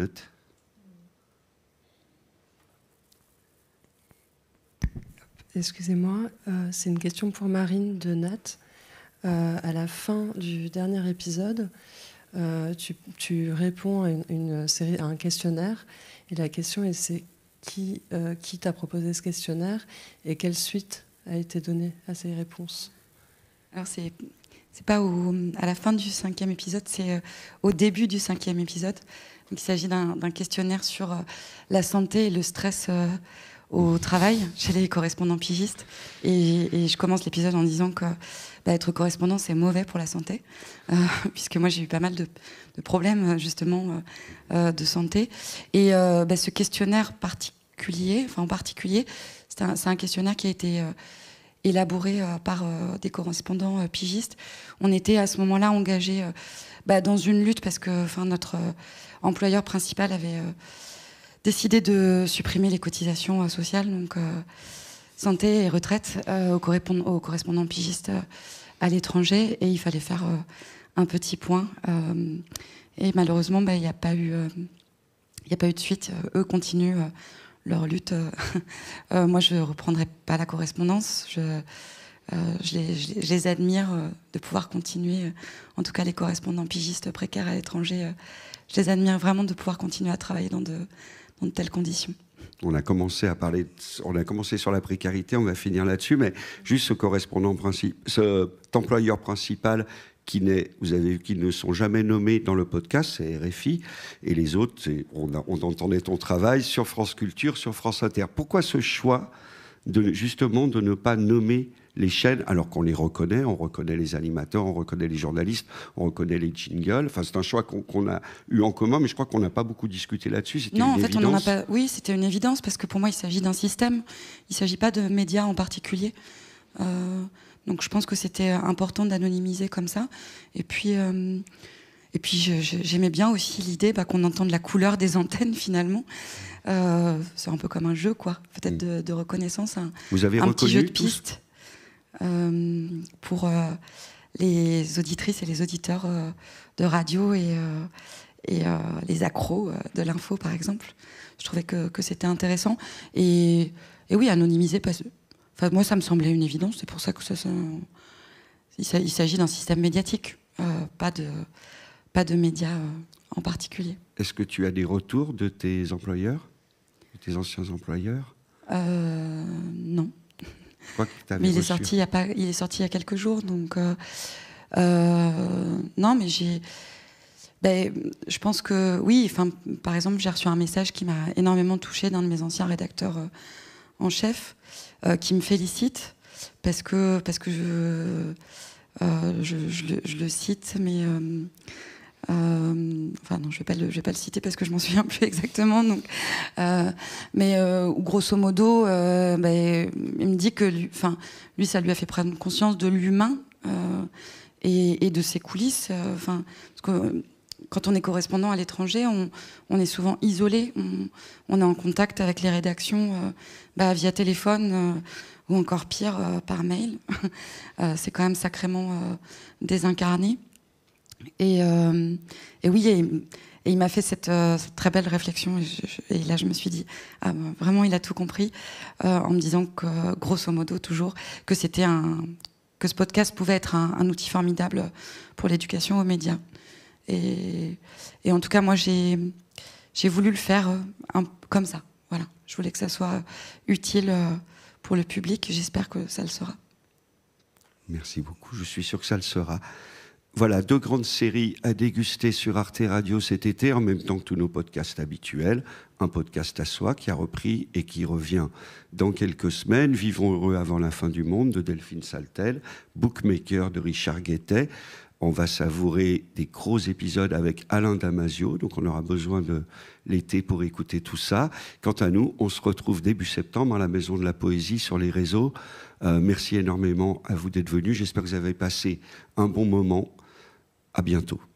Excusez-moi, c'est une question pour Marine de Nat. À la fin du dernier épisode, tu réponds à un questionnaire, et la question est qui t'a proposé ce questionnaire et quelle suite a été donnée à ces réponses. Alors c'est pas à la fin du 5e épisode, c'est au début du 5e épisode. Donc, il s'agit d'un questionnaire sur la santé et le stress au travail chez les correspondants pigistes, et je commence l'épisode en disant que être correspondant, c'est mauvais pour la santé, puisque moi j'ai eu pas mal de problèmes justement de santé, et ce questionnaire en particulier, c'est un questionnaire qui a été élaboré par des correspondants pigistes. On était à ce moment-là engagés dans une lutte, parce que notre employeur principal avait décidé de supprimer les cotisations sociales, donc santé et retraite, aux correspondants pigistes à l'étranger, et il fallait faire un petit point. Et malheureusement, il n'y a pas eu de suite. Eux continuent leur lutte. Moi, je ne reprendrai pas la correspondance. Je les admire de pouvoir continuer, en tout cas les correspondants pigistes précaires à l'étranger, je les admire vraiment de pouvoir continuer à travailler dans de telles conditions. On a commencé sur la précarité, on va finir là-dessus, mais juste cet employeur principal vous avez vu qu'ils ne sont jamais nommés dans le podcast, c'est RFI, et les autres, on entendait ton travail sur France Culture, sur France Inter. Pourquoi ce choix justement de ne pas nommer les chaînes, alors qu'on les reconnaît, on reconnaît les animateurs, on reconnaît les journalistes, on reconnaît les jingles. C'est un choix qu'on a eu en commun, mais je crois qu'on n'a pas beaucoup discuté là-dessus. C'était une évidence. On n'en a pas. Oui, c'était une évidence, parce que pour moi, il s'agit d'un système. Il ne s'agit pas de médias en particulier. Donc je pense que c'était important d'anonymiser comme ça. Et puis j'aimais bien aussi l'idée qu'on entende la couleur des antennes finalement. C'est un peu comme un jeu, quoi. Peut-être de reconnaissance, Vous avez un petit jeu de tous piste pour les auditrices et les auditeurs de radio et les accros de l'info, par exemple. Je trouvais que c'était intéressant. Et oui, anonymiser, enfin, moi, ça me semblait une évidence. C'est pour ça que il s'agit d'un système médiatique, pas de médias en particulier. Est-ce que tu as des retours de tes employeurs, de tes anciens employeurs? Non. Je crois que mais il est sorti il y a quelques jours, donc non, mais je pense que oui. Enfin, par exemple, j'ai reçu un message qui m'a énormément touchée d'un de mes anciens rédacteurs en chef, qui me félicite parce que je le cite, mais enfin non, je vais pas le citer parce que je m'en souviens plus exactement. Donc, mais grosso modo, il me dit que lui, ça lui a fait prendre conscience de l'humain et de ses coulisses. Parce que quand on est correspondant à l'étranger, on est souvent isolé. On est en contact avec les rédactions via téléphone ou encore pire, par mail. C'est quand même sacrément désincarné. Et oui, et il m'a fait cette très belle réflexion. Et là, je me suis dit, vraiment, il a tout compris, en me disant que, grosso modo, toujours, que ce podcast pouvait être un outil formidable pour l'éducation aux médias. Et en tout cas, moi, j'ai voulu le faire comme ça. Voilà. Je voulais que ça soit utile pour le public. J'espère que ça le sera. Merci beaucoup. Je suis sûr que ça le sera. Voilà, 2 grandes séries à déguster sur Arte Radio cet été, en même temps que tous nos podcasts habituels. Un podcast à soi qui a repris et qui revient dans quelques semaines. Vivons heureux avant la fin du monde de Delphine Saltel, Bookmaker de Richard Guettet. On va savourer des gros épisodes avec Alain Damasio, donc on aura besoin de l'été pour écouter tout ça. Quant à nous, on se retrouve début septembre à la Maison de la Poésie sur les réseaux. Merci énormément à vous d'être venus. J'espère que vous avez passé un bon moment. À bientôt.